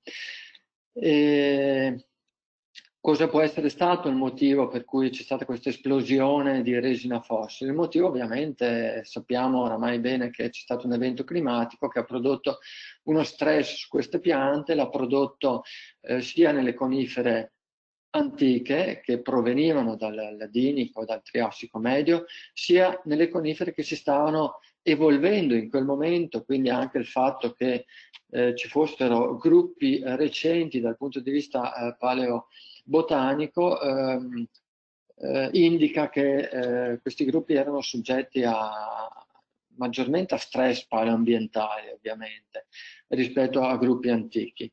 E cosa può essere stato il motivo per cui c'è stata questa esplosione di resina fossile? Il motivo, ovviamente, sappiamo oramai bene che c'è stato un evento climatico che ha prodotto uno stress su queste piante, l'ha prodotto eh, sia nelle conifere antiche che provenivano dal Ladinico o dal Triassico medio, sia nelle conifere che si stavano evolvendo in quel momento. Quindi anche il fatto che eh, ci fossero gruppi eh, recenti dal punto di vista eh, paleobotanico ehm, eh, indica che eh, questi gruppi erano soggetti a maggiormente a stress paleoambientali, ovviamente, rispetto a gruppi antichi.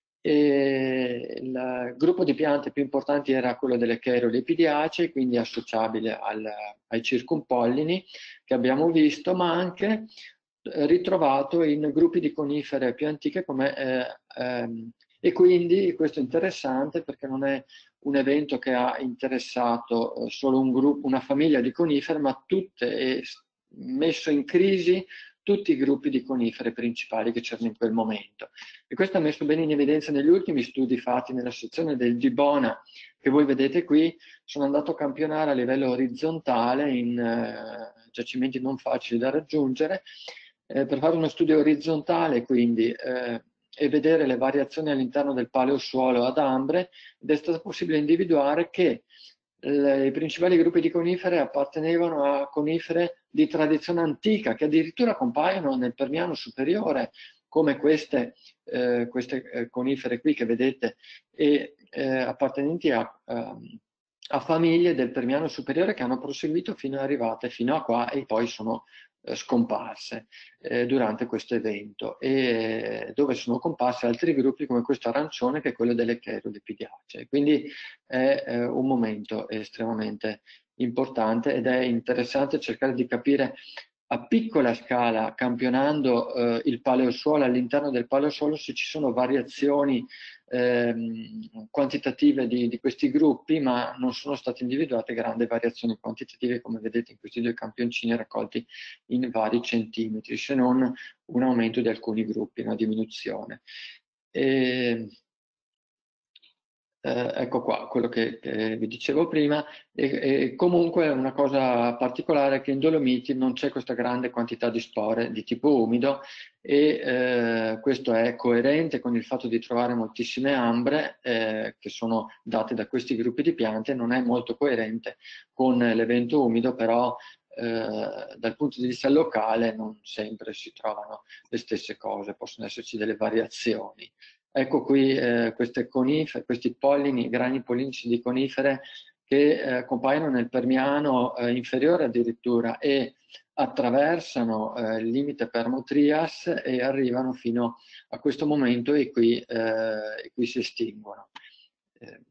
E il gruppo di piante più importanti era quello delle Cheirolippidiacee, quindi associabile al, ai circumpollini che abbiamo visto, ma anche ritrovato in gruppi di conifere più antiche come eh, ehm, e quindi questo è interessante perché non è un evento che ha interessato eh, solo un gruppo, una famiglia di conifere, ma tutte, e messo in crisi tutti i gruppi di conifere principali che c'erano in quel momento. E questo ha messo bene in evidenza negli ultimi studi fatti nella sezione del Gibona, che voi vedete qui. Sono andato a campionare a livello orizzontale in eh, giacimenti non facili da raggiungere, eh, per fare uno studio orizzontale, quindi, eh, e vedere le variazioni all'interno del paleosuolo ad ambre, ed è stato possibile individuare che le, i principali gruppi di conifere appartenevano a conifere di tradizione antica, che addirittura compaiono nel Permiano superiore, come queste, eh, queste eh, conifere qui che vedete, e eh, appartenenti a, um, a famiglie del Permiano superiore che hanno proseguito fino ad arrivate fino a qua e poi sono eh, scomparse eh, durante questo evento, e dove sono comparsi altri gruppi come questo arancione, che è quello delle Cheirolippidiacee. Quindi è eh, un momento estremamente importante ed è interessante cercare di capire a piccola scala, campionando eh, il paleosuolo all'interno del paleosuolo, se ci sono variazioni ehm, quantitative di, di questi gruppi, ma non sono state individuate grandi variazioni quantitative, come vedete in questi due campioncini raccolti in vari centimetri, se non un aumento di alcuni gruppi, una diminuzione. E, Eh, ecco qua, quello che, che vi dicevo prima, e, e comunque una cosa particolare è che in Dolomiti non c'è questa grande quantità di spore di tipo umido e eh, questo è coerente con il fatto di trovare moltissime ambre eh, che sono date da questi gruppi di piante, non è molto coerente con l'evento umido, però eh, dal punto di vista locale non sempre si trovano le stesse cose, possono esserci delle variazioni. Ecco qui eh, queste conifere, questi pollini, grani pollinici di conifere che eh, compaiono nel Permiano eh, inferiore addirittura e attraversano eh, il limite Permo-Trias e arrivano fino a questo momento e qui, eh, e qui si estinguono. Eh,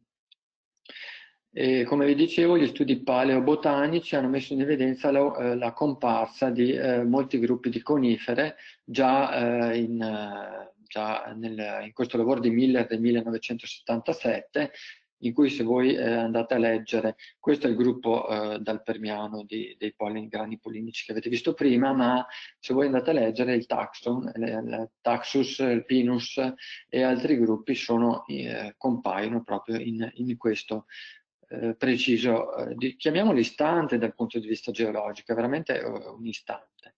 E come vi dicevo, gli studi paleobotanici hanno messo in evidenza la, eh, la comparsa di eh, molti gruppi di conifere già, eh, in, eh, già nel, in questo lavoro di Miller del millenovecentosettantasette, in cui se voi eh, andate a leggere, questo è il gruppo eh, dal Permiano di, dei pollini, grani pollinici che avete visto prima, ma se voi andate a leggere il taxon, il, il Taxus, il Pinus e altri gruppi sono, eh, compaiono proprio in, in questo Eh, preciso, eh, di, chiamiamolo istante dal punto di vista geologico, è veramente uh, un istante.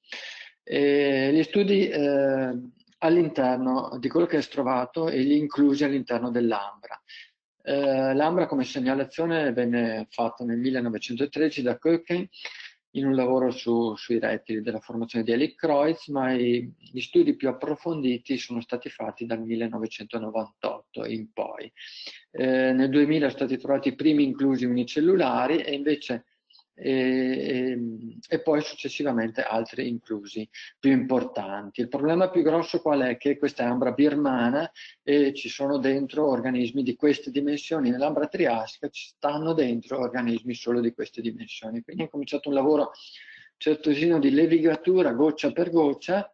E gli studi eh, all'interno di quello che è trovato e li inclusi all'interno dell'Ambra. Eh, L'Ambra come segnalazione venne fatta nel millenovecentotredici da Köken in un lavoro su, sui rettili della formazione di Helicroids, ma i, gli studi più approfonditi sono stati fatti dal millenovecentonovantotto in poi. Eh, nel duemila sono stati trovati i primi inclusi unicellulari e invece e, e, e poi successivamente altri inclusi più importanti. Il problema più grosso qual è? Che questa è ambra birmana e ci sono dentro organismi di queste dimensioni. Nell'ambra triasica ci stanno dentro organismi solo di queste dimensioni. Quindi è cominciato un lavoro certosino di levigatura goccia per goccia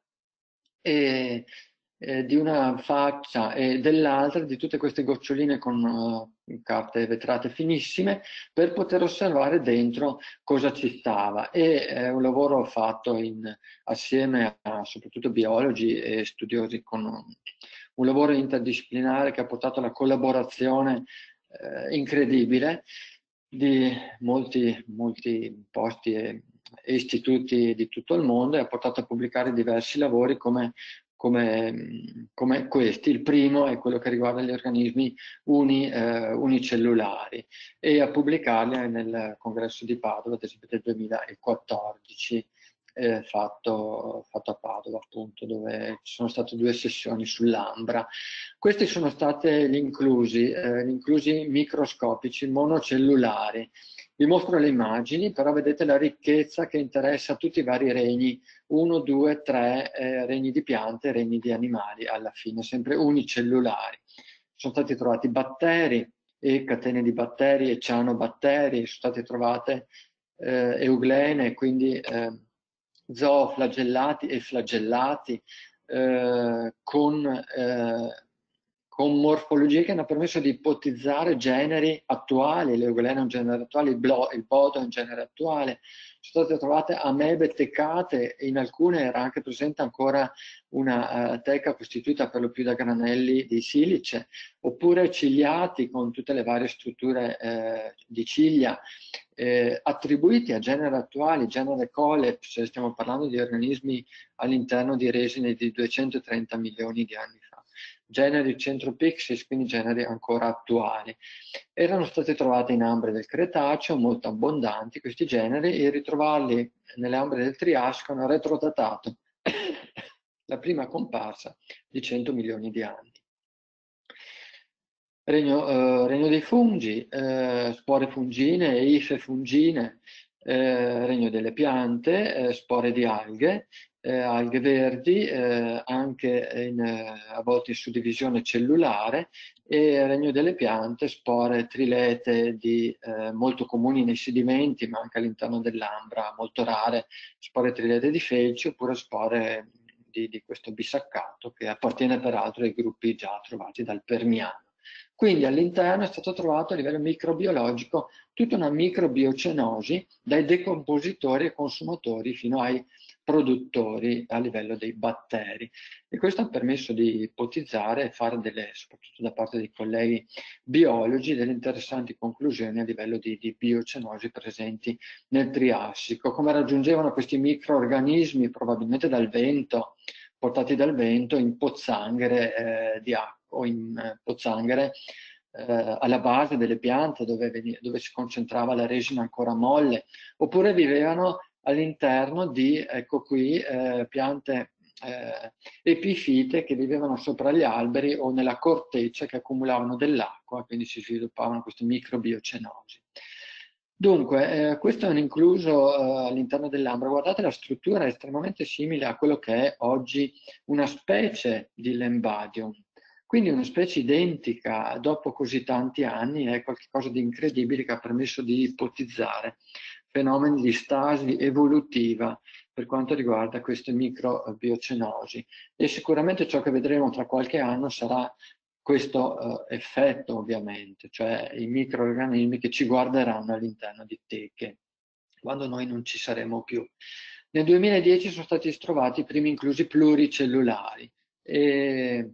e eh, di una faccia e dell'altra, di tutte queste goccioline con uh, carte vetrate finissime, per poter osservare dentro cosa ci stava. E è un lavoro fatto in, assieme a soprattutto biologi e studiosi, con un, un lavoro interdisciplinare che ha portato alla collaborazione eh, incredibile di molti, molti posti e, e istituti di tutto il mondo e ha portato a pubblicare diversi lavori come Come, come questi. Il primo è quello che riguarda gli organismi uni, eh, unicellulari e a pubblicarli nel congresso di Padova, ad esempio del duemilaquattordici, eh, fatto, fatto a Padova, appunto, dove ci sono state due sessioni sull'ambra. Questi sono stati gli inclusi, eh, gli inclusi microscopici monocellulari. Vi mostro le immagini, però vedete la ricchezza che interessa tutti i vari regni, uno, due, tre eh, regni di piante e regni di animali alla fine, sempre unicellulari. Sono stati trovati batteri e catene di batteri e cianobatteri, sono state trovate eh, euglene, quindi eh, zooflagellati e flagellati, eh, con... Eh, con morfologie che hanno permesso di ipotizzare generi attuali, l'euglena è un genere attuale, il, blo, il bodo è un genere attuale. Sono state trovate amebe teccate e in alcune era anche presente ancora una uh, teca costituita per lo più da granelli di silice, oppure ciliati con tutte le varie strutture eh, di ciglia, eh, attribuiti a generi attuali, genere Coleps, stiamo parlando di organismi all'interno di resine di duecentotrenta milioni di anni fa. Generi Centropixis, quindi generi ancora attuali. Erano state trovate in ambre del Cretaceo, molto abbondanti questi generi, e ritrovarli nelle ambre del Triasco hanno retrodatato la prima comparsa di cento milioni di anni. Regno, eh, regno dei fungi, eh, spore fungine, ife fungine, eh, regno delle piante, eh, spore di alghe, eh, alghe verdi, eh, anche in, eh, a volte in suddivisione cellulare, e regno delle piante, spore trilete di, eh, molto comuni nei sedimenti, ma anche all'interno dell'ambra, molto rare, spore trilete di felci, oppure spore di, di questo bisaccato, che appartiene peraltro ai gruppi già trovati dal Permiano. Quindi all'interno è stato trovato a livello microbiologico tutta una microbiocenosi, dai decompositori e consumatori fino ai produttori a livello dei batteri. E questo ha permesso di ipotizzare e fare delle, soprattutto da parte dei colleghi biologi, delle interessanti conclusioni a livello di, di biocenosi presenti nel Triassico. Come raggiungevano questi microorganismi, probabilmente dal vento, portati dal vento in pozzanghere eh, di acqua o in eh, pozzanghere eh, alla base delle piante dove, dove si concentrava la resina ancora molle, oppure vivevano all'interno di, ecco qui, eh, piante eh, epifite che vivevano sopra gli alberi o nella corteccia, che accumulavano dell'acqua, quindi si sviluppavano queste microbiocenosi. Dunque, eh, questo è un incluso eh, all'interno dell'ambra. Guardate, la struttura è estremamente simile a quello che è oggi una specie di Lembadium. Quindi una specie identica, dopo così tanti anni, è qualcosa di incredibile che ha permesso di ipotizzare fenomeni di stasi evolutiva per quanto riguarda queste microbiocenosi. E sicuramente ciò che vedremo tra qualche anno sarà questo eh, effetto, ovviamente, cioè i microorganismi che ci guarderanno all'interno di teche, quando noi non ci saremo più. Nel duemiladieci sono stati trovati i primi inclusi pluricellulari, e,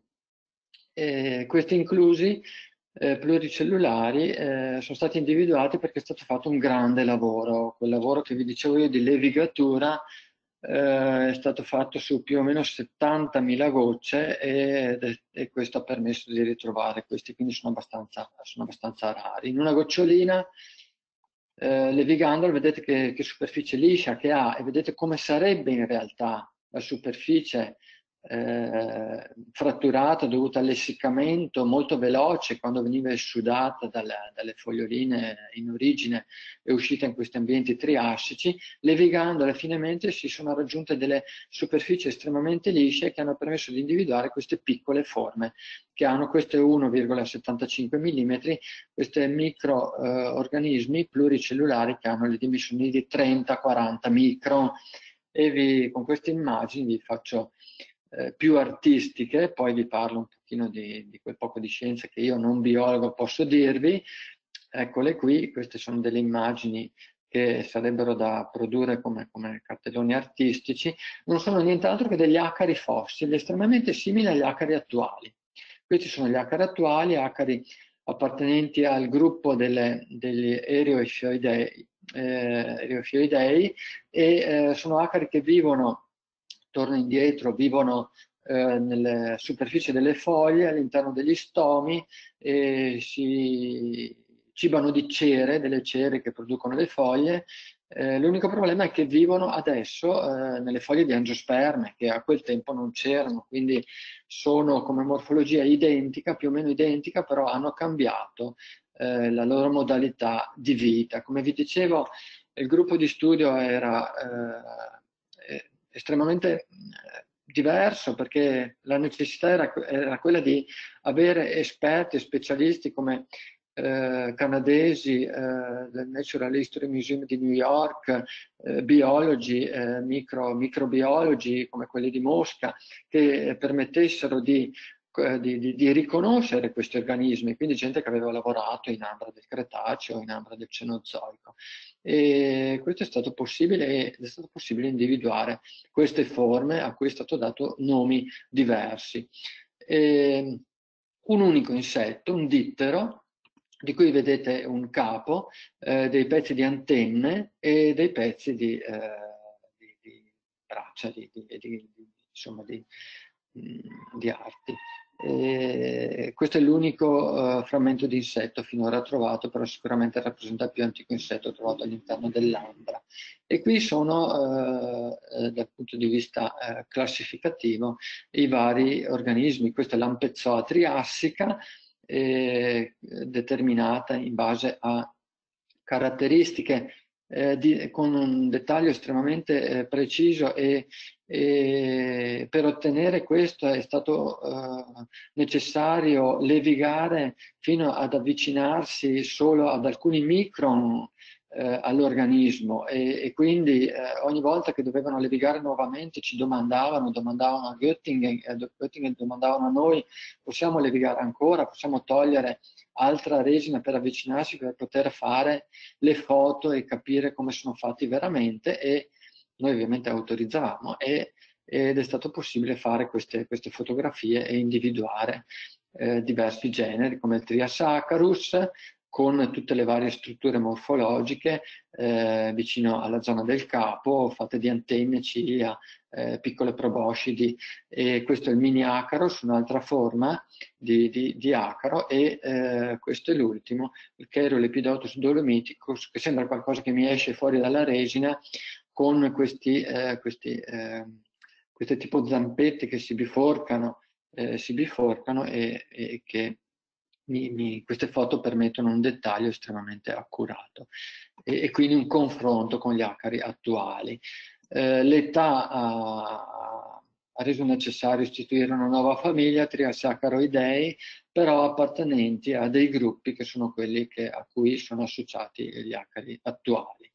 e questi inclusi eh, pluricellulari eh, sono stati individuati perché è stato fatto un grande lavoro, quel lavoro che vi dicevo io di levigatura. Eh, è stato fatto su più o meno settantamila gocce e, e questo ha permesso di ritrovare questi, quindi sono abbastanza, sono abbastanza rari. In una gocciolina, eh, levigandolo, vedete che, che superficie liscia che ha e vedete come sarebbe in realtà la superficie eh, fratturata dovuta all'essiccamento molto veloce quando veniva esudata dalle, dalle foglioline in origine e uscita in questi ambienti triassici. Levigandole finemente si sono raggiunte delle superfici estremamente lisce che hanno permesso di individuare queste piccole forme che hanno queste uno virgola settantacinque millimetri, questi microorganismi eh, pluricellulari che hanno le dimensioni di trenta quaranta micron. E vi, con queste immagini vi faccio Eh, più artistiche, poi vi parlo un pochino di, di quel poco di scienza che io non biologo posso dirvi. Eccole qui, queste sono delle immagini che sarebbero da produrre come, come cartelloni artistici, non sono nient'altro che degli acari fossili, estremamente simili agli acari attuali. Questi sono gli acari attuali, acari appartenenti al gruppo delle, degli Eriophioidei, eh, Eriophioidei e eh, sono acari che vivono, torno indietro, vivono eh, nelle superfici delle foglie, all'interno degli stomi, e si cibano di cere, delle cere che producono le foglie. Eh, l'unico problema è che vivono adesso eh, nelle foglie di angiosperme, che a quel tempo non c'erano, quindi sono come morfologia identica, più o meno identica, però hanno cambiato eh, la loro modalità di vita. Come vi dicevo, il gruppo di studio era eh, estremamente diverso, perché la necessità era, era quella di avere esperti e specialisti come eh, canadesi eh, del Natural History Museum di New York, eh, biologi, eh, micro, microbiologi come quelli di Mosca, che permettessero di Di, di, di riconoscere questi organismi, quindi gente che aveva lavorato in ambra del Cretaceo, in ambra del Cenozoico. E questo è stato possibile, ed è stato possibile individuare queste forme a cui è stato dato nomi diversi. E un unico insetto, un dittero, di cui vedete un capo, eh, dei pezzi di antenne e dei pezzi di, eh, di, di braccia, di, di, di, insomma di, di arti. E questo è l'unico uh, frammento di insetto finora trovato, però sicuramente rappresenta il più antico insetto trovato all'interno dell'ambra. E qui sono, uh, eh, dal punto di vista uh, classificativo, i vari organismi. Questa è l'Ampezzoa triassica, eh, determinata in base a caratteristiche eh, di, con un dettaglio estremamente eh, preciso e E per ottenere questo è stato eh, necessario levigare fino ad avvicinarsi solo ad alcuni micron eh, all'organismo e, e quindi eh, ogni volta che dovevano levigare nuovamente ci domandavano, domandavano a Göttingen, eh, Göttingen domandavano a noi, possiamo levigare ancora, possiamo togliere altra resina per avvicinarsi, per poter fare le foto e capire come sono fatti veramente, e noi ovviamente autorizzavamo e, ed è stato possibile fare queste, queste fotografie e individuare eh, diversi generi come il Triasaccharus, con tutte le varie strutture morfologiche eh, vicino alla zona del capo, fatte di antenne, ciglia, eh, piccole proboscidi, e questo è il mini acaros, un'altra forma di, di, di acaro, e eh, questo è l'ultimo, il Cherulepidotus dolomithicus, che sembra qualcosa che mi esce fuori dalla resina, con questi, eh, questi eh, queste tipo zampette che si biforcano, eh, si biforcano e, e che mi, mi, queste foto permettono un dettaglio estremamente accurato e, e quindi un confronto con gli acari attuali. Eh, L'età ha, ha reso necessario istituire una nuova famiglia, Triasaccharoidei, però appartenenti a dei gruppi che sono quelli che, a cui sono associati gli acari attuali.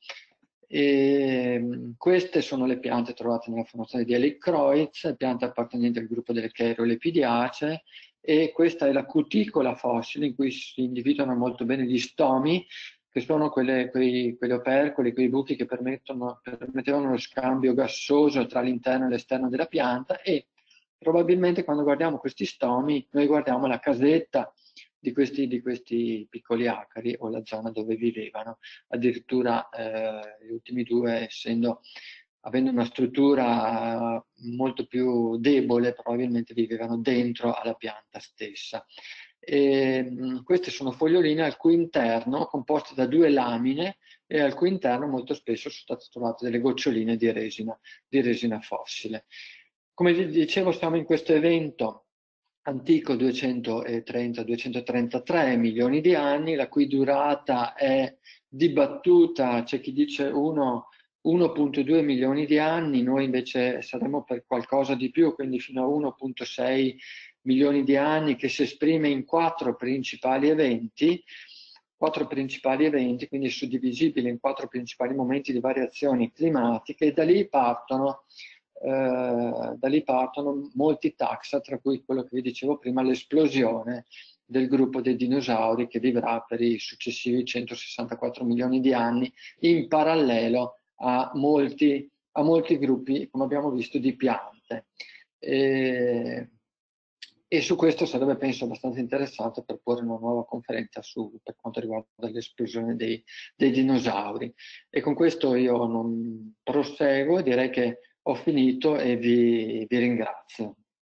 E queste sono le piante trovate nella formazione di Helichreuts, piante appartenenti al gruppo delle Cherulepidiacee, e questa è la cuticola fossile in cui si individuano molto bene gli stomi, che sono quelle, quei, quegli opercoli, quei buchi che permettono, permettevano lo scambio gassoso tra l'interno e l'esterno della pianta, e probabilmente quando guardiamo questi stomi noi guardiamo la casetta di questi, di questi piccoli acari o la zona dove vivevano. Addirittura eh, gli ultimi due, essendo, avendo una struttura molto più debole, probabilmente vivevano dentro alla pianta stessa. E, mh, queste sono foglioline al cui interno, composte da due lamine, e al cui interno molto spesso sono state trovate delle goccioline di resina, di resina fossile. Come vi dicevo, siamo in questo evento antico duecentotrenta duecentotrentatré milioni di anni, la cui durata è dibattuta, c'è chi dice uno virgola due milioni di anni, noi invece saremo per qualcosa di più, quindi fino a uno virgola sei milioni di anni, che si esprime in quattro principali eventi, quattro principali eventi, quindi suddivisibili in quattro principali momenti di variazioni climatiche, e da lì partono Eh, da lì partono molti taxa, tra cui quello che vi dicevo prima, l'esplosione del gruppo dei dinosauri, che vivrà per i successivi centosessantaquattro milioni di anni, in parallelo a molti, a molti gruppi, come abbiamo visto, di piante. E, e su questo sarebbe, penso, abbastanza interessante per porre una nuova conferenza su, per quanto riguarda l'esplosione dei, dei dinosauri. E con questo io non proseguo, direi che ho finito e vi, vi ringrazio.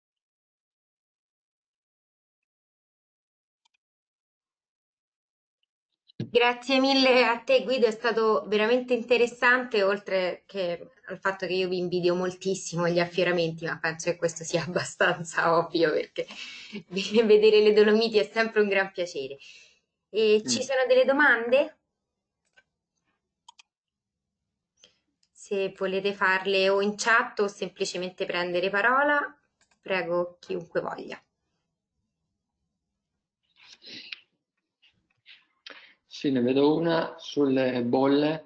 Grazie mille a te Guido, è stato veramente interessante, oltre che al fatto che io vi invidio moltissimo agli affioramenti, ma penso che questo sia abbastanza ovvio, perché vedere le Dolomiti è sempre un gran piacere. E ci Mm. sono delle domande? Se volete farle o in chat o semplicemente prendere parola, prego chiunque voglia. Sì, ne vedo una sulle bolle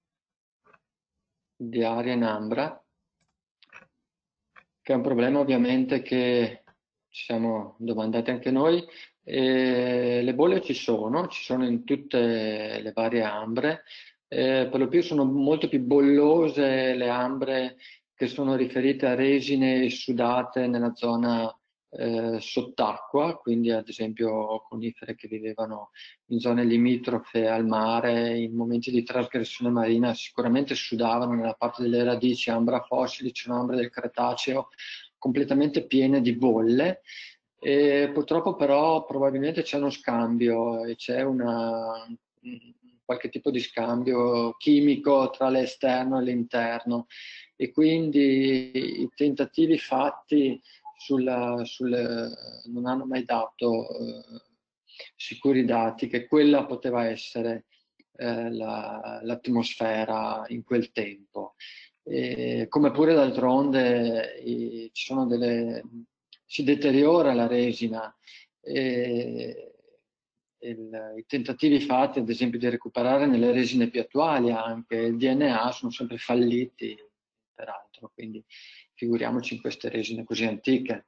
di aria in ambra, che è un problema ovviamente che ci siamo domandati anche noi. E le bolle ci sono, ci sono in tutte le varie ambre, eh, per lo più sono molto più bollose le ambre che sono riferite a resine sudate nella zona eh, sott'acqua, quindi ad esempio conifere che vivevano in zone limitrofe al mare, in momenti di trasgressione marina sicuramente sudavano nella parte delle radici, ambra fossili, c'è un'ambra del Cretaceo completamente piene di bolle. E purtroppo però probabilmente c'è uno scambio e c'è una, qualche tipo di scambio chimico tra l'esterno e l'interno, e quindi i tentativi fatti sulla, sul, non hanno mai dato eh, sicuri dati che quella poteva essere eh, la, l'atmosfera in quel tempo. E come pure d'altronde ci sono delle, si deteriora la resina. E il, i tentativi fatti, ad esempio, di recuperare nelle resine più attuali anche il D N A sono sempre falliti, peraltro, quindi figuriamoci in queste resine così antiche.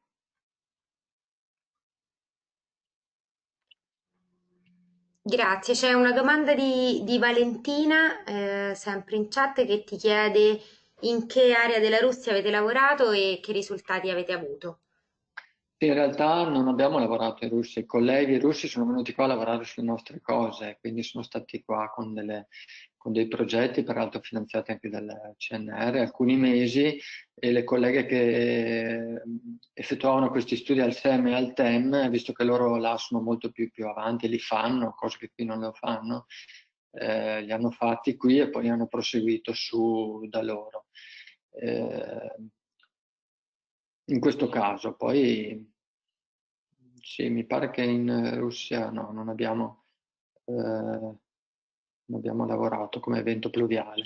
Grazie, c'è una domanda di, di Valentina, eh, sempre in chat, che ti chiede in che area della Russia avete lavorato e che risultati avete avuto. In realtà non abbiamo lavorato in Russia, i colleghi russi sono venuti qua a lavorare sulle nostre cose, quindi sono stati qua con, delle, con dei progetti, peraltro finanziati anche dal C N R, alcuni mesi, e le colleghe che effettuavano questi studi al S E M e al T E M, visto che loro là sono molto più, più avanti, li fanno, cose che qui non lo fanno, eh, li hanno fatti qui e poi hanno proseguito su da loro. Eh, in questo caso, poi sì, mi pare che in Russia no, non abbiamo, eh, non abbiamo lavorato come evento pluviale.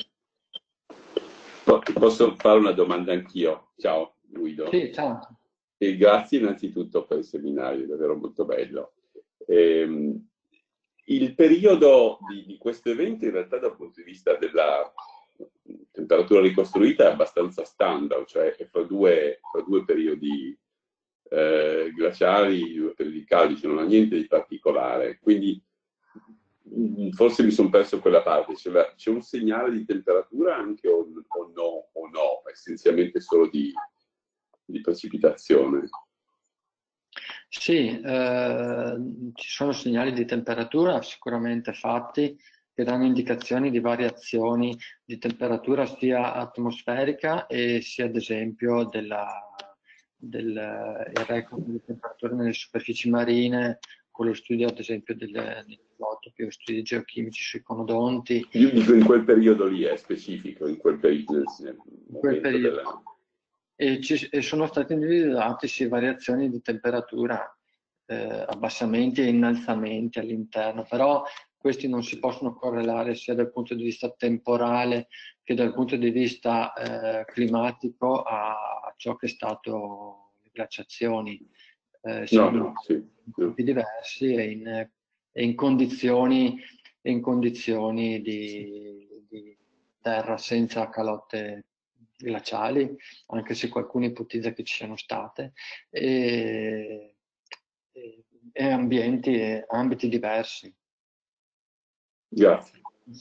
Posso fare una domanda anch'io? Ciao Guido. Sì, ciao. E grazie innanzitutto per il seminario, è davvero molto bello. Ehm, il periodo di, di questo evento in realtà dal punto di vista della temperatura ricostruita è abbastanza standard, cioè è fra due, fra due periodi eh, glaciali, due periodi caldi, cioè non ha niente di particolare. Quindi forse mi sono perso quella parte, c'è un segnale di temperatura anche o, o no, o no, essenzialmente solo di, di precipitazione? Sì, eh, ci sono segnali di temperatura sicuramente fatti che danno indicazioni di variazioni di temperatura sia atmosferica e sia ad esempio della, del il record di temperatura nelle superfici marine, con lo studio ad esempio del isotopi o studi geochimici sui conodonti. Io dico in quel periodo lì, è specifico, in quel periodo. Nel In quel periodo. Della... E, ci, e sono state individuate sì, variazioni di temperatura, eh, abbassamenti e innalzamenti all'interno, però questi non si possono correlare sia dal punto di vista temporale che dal punto di vista eh, climatico a, a ciò che è stato le glaciazioni. Eh, siamo no, no, sì, in tempi diversi e in, e in condizioni, e in condizioni di, di terra senza calotte glaciali, anche se qualcuno ipotizza che ci siano state, e, e, e ambienti e ambiti diversi. Grazie.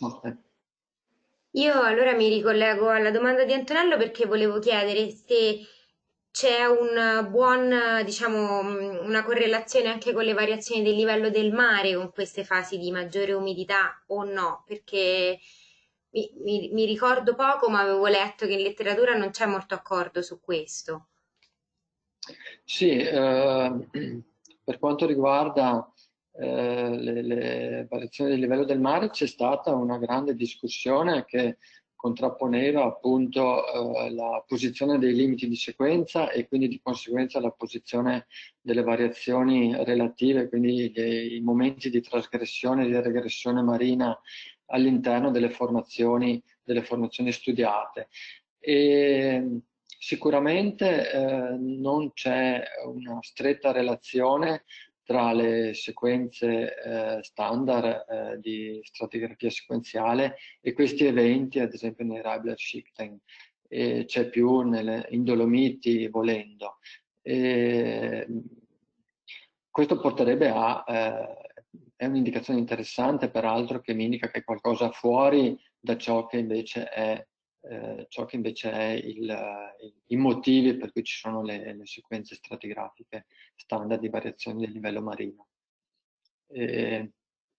Io allora mi ricollego alla domanda di Antonello perché volevo chiedere se c'è un buon, diciamo, una correlazione anche con le variazioni del livello del mare con queste fasi di maggiore umidità o no, perché mi, mi- mi ricordo poco, ma avevo letto che in letteratura non c'è molto accordo su questo. Sì, eh, per quanto riguarda eh, le, le variazioni del livello del mare c'è stata una grande discussione che contrapponeva appunto eh, la posizione dei limiti di sequenza e quindi di conseguenza la posizione delle variazioni relative, quindi dei momenti di trasgressione e di regressione marina all'interno delle formazioni, delle formazioni studiate. E sicuramente eh, non c'è una stretta relazione tra le sequenze eh, standard eh, di stratigrafia sequenziale e questi eventi, ad esempio nei Raibler Shifting, e c'è più nelle, in Dolomiti volendo. E questo porterebbe a, eh, è un'indicazione interessante peraltro che mi indica che è qualcosa fuori da ciò che invece è eh, ciò che invece è il, il, i motivi per cui ci sono le, le sequenze stratigrafiche standard di variazione del livello marino. E,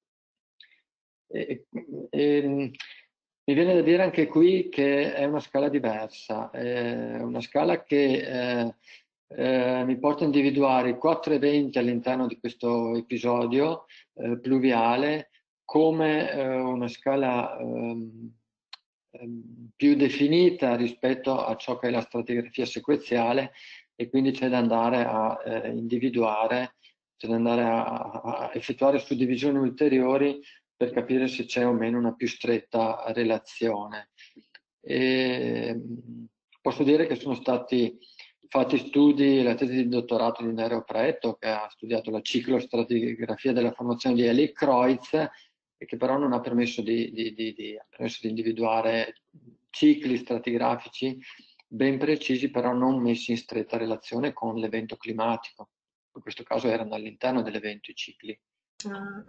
e, e, mi viene da dire anche qui che è una scala diversa, è una scala che eh, eh, mi porta a individuare i quattro eventi all'interno di questo episodio eh, pluviale come eh, una scala ehm, più definita rispetto a ciò che è la stratigrafia sequenziale e quindi c'è da andare a eh, individuare, c'è da andare a, a effettuare suddivisioni ulteriori per capire se c'è o meno una più stretta relazione. E posso dire che sono stati fatti studi, la tesi di dottorato di Nereo Preto, che ha studiato la ciclostratigrafia della formazione di Elie Kreutz, e che però non ha permesso di, di, di, di, ha permesso di individuare cicli stratigrafici ben precisi, però non messi in stretta relazione con l'evento climatico. In questo caso erano all'interno dell'evento i cicli. Ah.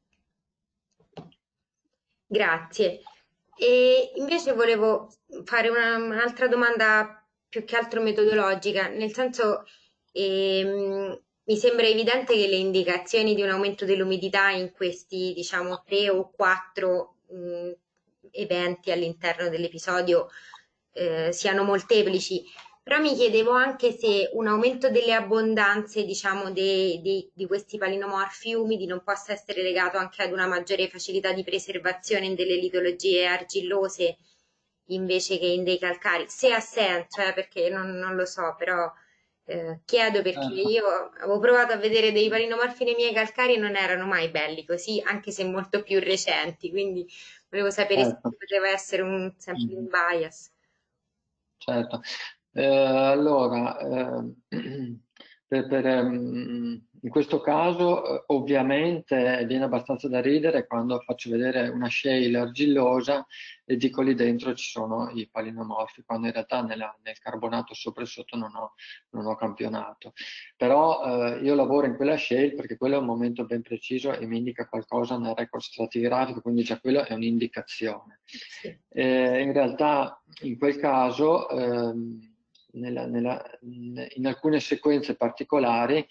Grazie. E invece volevo fare una- un'altra domanda più che altro metodologica, nel senso ehm, mi sembra evidente che le indicazioni di un aumento dell'umidità in questi, diciamo, tre o quattro mh, eventi all'interno dell'episodio eh, siano molteplici. Però mi chiedevo anche se un aumento delle abbondanze, diciamo, dei- dei- di questi palinomorfi umidi non possa essere legato anche ad una maggiore facilità di preservazione delle litologie argillose invece che in dei calcari. Se ha senso, eh, perché non, non lo so, però eh, chiedo perché Certo. io avevo provato a vedere dei palinomorfi nei miei calcari e non erano mai belli così, anche se molto più recenti, quindi volevo sapere se Certo. poteva essere un sampling bias. Certo. Eh, allora, eh, per- per, ehm, in questo caso eh, ovviamente viene abbastanza da ridere quando faccio vedere una shale argillosa e dico lì dentro ci sono i palinomorfi, quando in realtà nella- nel carbonato sopra e sotto non ho, non ho campionato. Però eh, io lavoro in quella shale perché quello è un momento ben preciso e mi indica qualcosa nel record stratigrafico, quindi già quello è un'indicazione. Sì. Eh, in realtà in quel caso, ehm, nella- nella- in alcune sequenze particolari,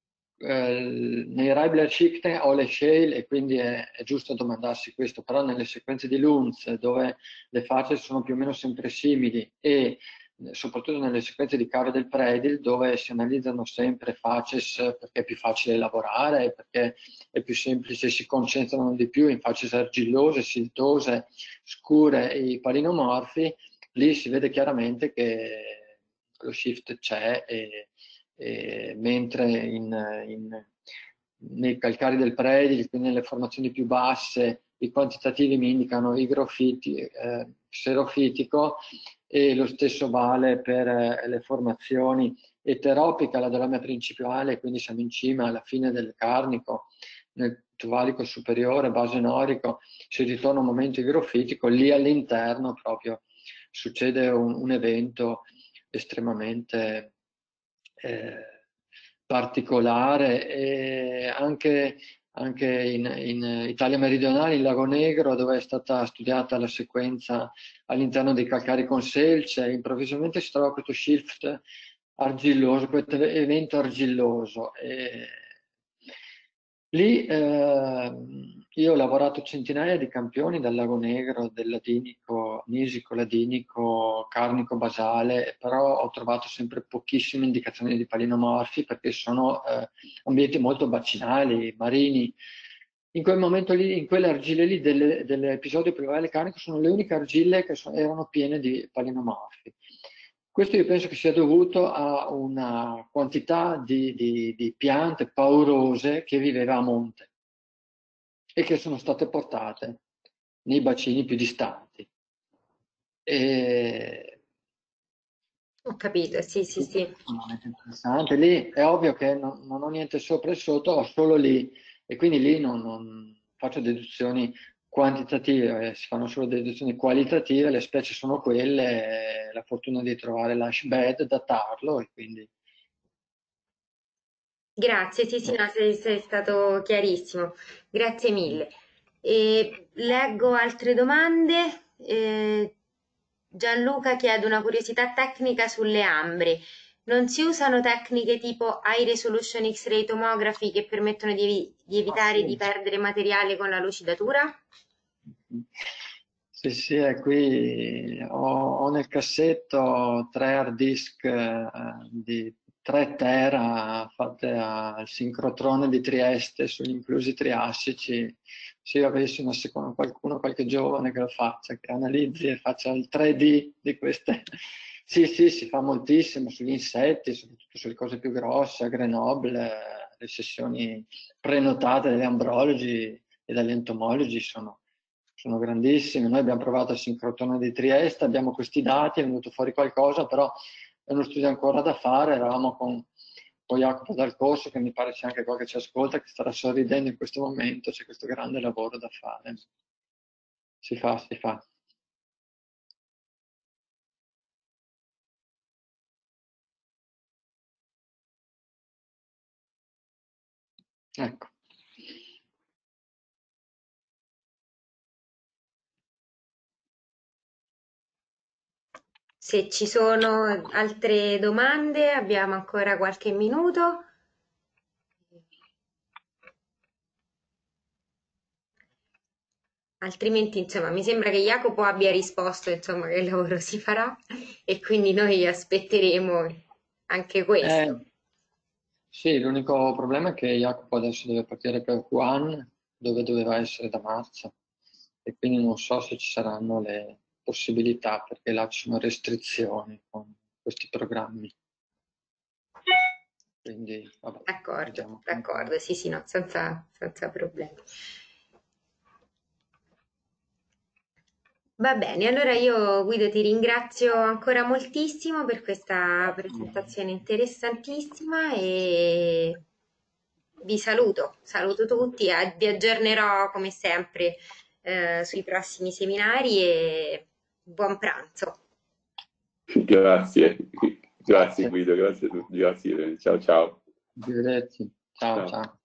eh, nei Reibler-Schichten ho le shale e quindi è, è giusto domandarsi questo, però nelle sequenze di Lunz dove le facce sono più o meno sempre simili e soprattutto nelle sequenze di Caro del Predil dove si analizzano sempre facies perché è più facile lavorare, perché è più semplice, si concentrano di più in facies argillose, siltose, scure e i palinomorfi, lì si vede chiaramente che lo shift c'è, e, e mentre in, in, nei calcari del Predil, quindi nelle formazioni più basse, i quantitativi mi indicano igrofiti, eh, xerofitico, e lo stesso vale per eh, le formazioni eteropica, la dolomia principale, quindi siamo in cima alla fine del carnico, nel tuvalico superiore, base norico, si ritorna a un momento igrofitico, lì all'interno proprio succede un, un evento estremamente eh, particolare, e anche, anche in, in Italia meridionale, in Lago Negro, dove è stata studiata la sequenza all'interno dei calcari con selce, improvvisamente si trova questo shift argilloso, questo evento argilloso. E lì eh, io ho lavorato centinaia di campioni dal Lago Negro, del ladinico, nisico, ladinico, carnico, basale, però ho trovato sempre pochissime indicazioni di palinomorfi perché sono eh, ambienti molto bacinali, marini. In quel momento lì, in quelle argille lì delle- dell'episodio pluvale carnico, sono le uniche argille che so- erano piene di palinomorfi. Questo io penso che sia dovuto a una quantità di, di- di piante paurose che viveva a monte e che sono state portate nei bacini più distanti. E Ho capito, sì, sì, tutto sì. è estremamente interessante. Lì è ovvio che non, non ho niente sopra e sotto, ho solo lì, e quindi lì non, non faccio deduzioni quantitative, eh, si fanno solo deduzioni qualitative, le specie sono quelle, eh, la fortuna di trovare l'ash bed, datarlo e quindi... Grazie, sì, sì, no, sei, sei stato chiarissimo. Grazie mille. E leggo altre domande. Eh, Gianluca chiede una curiosità tecnica sulle ambre. Non si usano tecniche tipo High Resolution X-ray Tomography che permettono di, evi- di evitare di perdere materiale con la lucidatura? Sì, sì, è qui ho, ho nel cassetto tre hard disk eh, di tre tera fatte al sincrotrone di Trieste sugli inclusi triassici. Se io avessi una seconda, qualcuno, qualche giovane che lo faccia, che analizzi e faccia il tre D di queste. Sì, sì, si fa moltissimo sugli insetti, soprattutto sulle cose più grosse, a Grenoble, eh, le sessioni prenotate dagli ambrologi e dagli entomologi sono sono grandissime. Noi abbiamo provato il sincrotrone di Trieste, abbiamo questi dati, è venuto fuori qualcosa, però è uno studio ancora da fare. Eravamo con, con Jacopo Dal Corso, che mi pare c'è anche qua che ci ascolta, che starà sorridendo in questo momento, c'è questo grande lavoro da fare. Si fa, si fa. Ecco. Se ci sono altre domande, abbiamo ancora qualche minuto. Altrimenti, insomma, mi sembra che Jacopo abbia risposto, insomma, che il lavoro si farà e quindi noi aspetteremo anche questo. Eh, sì, l'unico problema è che Jacopo adesso deve partire per Wuhan, dove doveva essere da marzo, e quindi non so se ci saranno le possibilità, perché là ci sono restrizioni con questi programmi. Quindi, vabbè, D'accordo, d'accordo, sì, sì, no, senza, senza problemi. Va bene, allora io Guido ti ringrazio ancora moltissimo per questa presentazione interessantissima e vi saluto, saluto tutti, e vi aggiornerò come sempre eh, sui prossimi seminari e buon pranzo. Grazie, grazie Guido, grazie a tutti, grazie, ciao ciao. Arrivederci, ciao ciao. ciao.